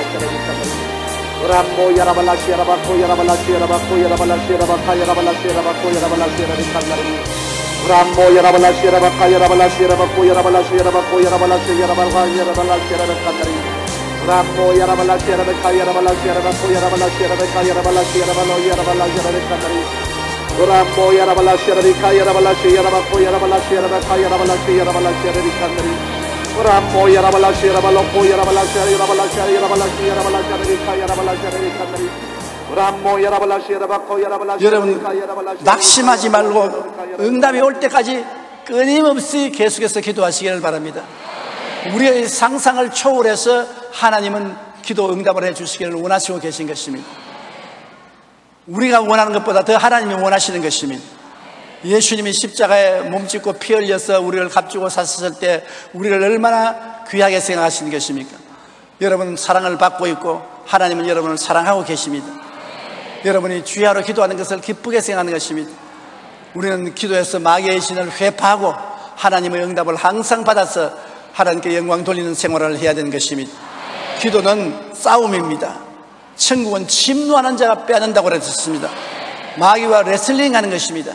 람모 야라발라시 야라바코 야라발라시 야라바코 야라발라시 야라바카 야라발라시 야라바코 야라발라시 야라비카네 람모 야라발라시 야라바카 야라발라시 야라바코 야라발라시 야라바코 야라발라시 야라바카 야라발라시 야라비카네 람모 야라발라시 야라바카 야라발라시 야라바코 야라발라시 야라바카 야라발라시 야라발로 야라발라시 야라비카네 람모 야라발라시 야라비카 야라발라시 야라바코 야라발라시 야라바카 야라발라시 야라발라시 야라비카네 람모 야라발라시 야라발로코 야라발라시 야라발라시 야라발라시 야라발라시 야라비카 야라발라시 야라비카네 람모 야라발라시 야라바코 야라발라시 여러분 낙심하지 말고 응답이 올 때까지 끊임없이 계속해서 기도하시기를 바랍니다. 우리의 상상을 초월해서 하나님은 기도 응답을 해주시기를 원하시고 계신 것입니다. 우리가 원하는 것보다 더 하나님이 원하시는 것입니다. 예수님이 십자가에 몸짓고 피 흘려서 우리를 값주고 사셨을 때 우리를 얼마나 귀하게 생각하시는 것입니까? 여러분은 사랑을 받고 있고 하나님은 여러분을 사랑하고 계십니다. 여러분이 주야로 기도하는 것을 기쁘게 생각하는 것입니다. 우리는 기도해서 마귀의 신을 회파하고 하나님의 응답을 항상 받아서 하나님께 영광 돌리는 생활을 해야 되는 것입니다. 기도는 싸움입니다. 천국은 침노하는 자가 빼앗는다고 그랬습니다. 마귀와 레슬링 하는 것입니다.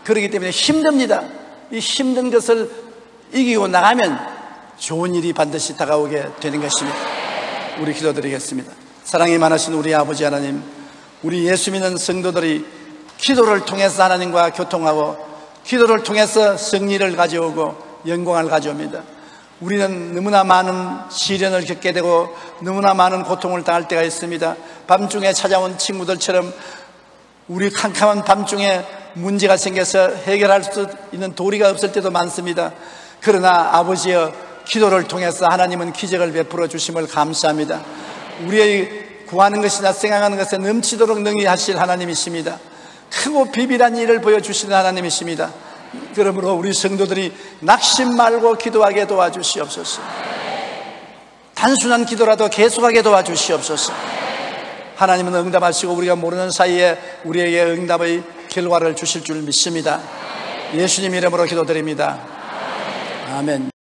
그렇기 때문에 힘듭니다. 이 힘든 것을 이기고 나가면 좋은 일이 반드시 다가오게 되는 것입니다. 우리 기도드리겠습니다. 사랑이 많으신 우리 아버지 하나님, 우리 예수 믿는 성도들이 기도를 통해서 하나님과 교통하고 기도를 통해서 승리를 가져오고 영광을 가져옵니다. 우리는 너무나 많은 시련을 겪게 되고 너무나 많은 고통을 당할 때가 있습니다. 밤중에 찾아온 친구들처럼 우리 캄캄한 밤중에 문제가 생겨서 해결할 수 있는 도리가 없을 때도 많습니다. 그러나 아버지여, 기도를 통해서 하나님은 기적을 베풀어 주심을 감사합니다. 우리의 구하는 것이나 생각하는 것에 넘치도록 능히 하실 하나님이십니다. 크고 비밀한 일을 보여주시는 하나님이십니다. 그러므로 우리 성도들이 낙심 말고 기도하게 도와주시옵소서. 단순한 기도라도 계속하게 도와주시옵소서. 하나님은 응답하시고 우리가 모르는 사이에 우리에게 응답의 결과를 주실 줄 믿습니다. 예수님 이름으로 기도드립니다. 아멘.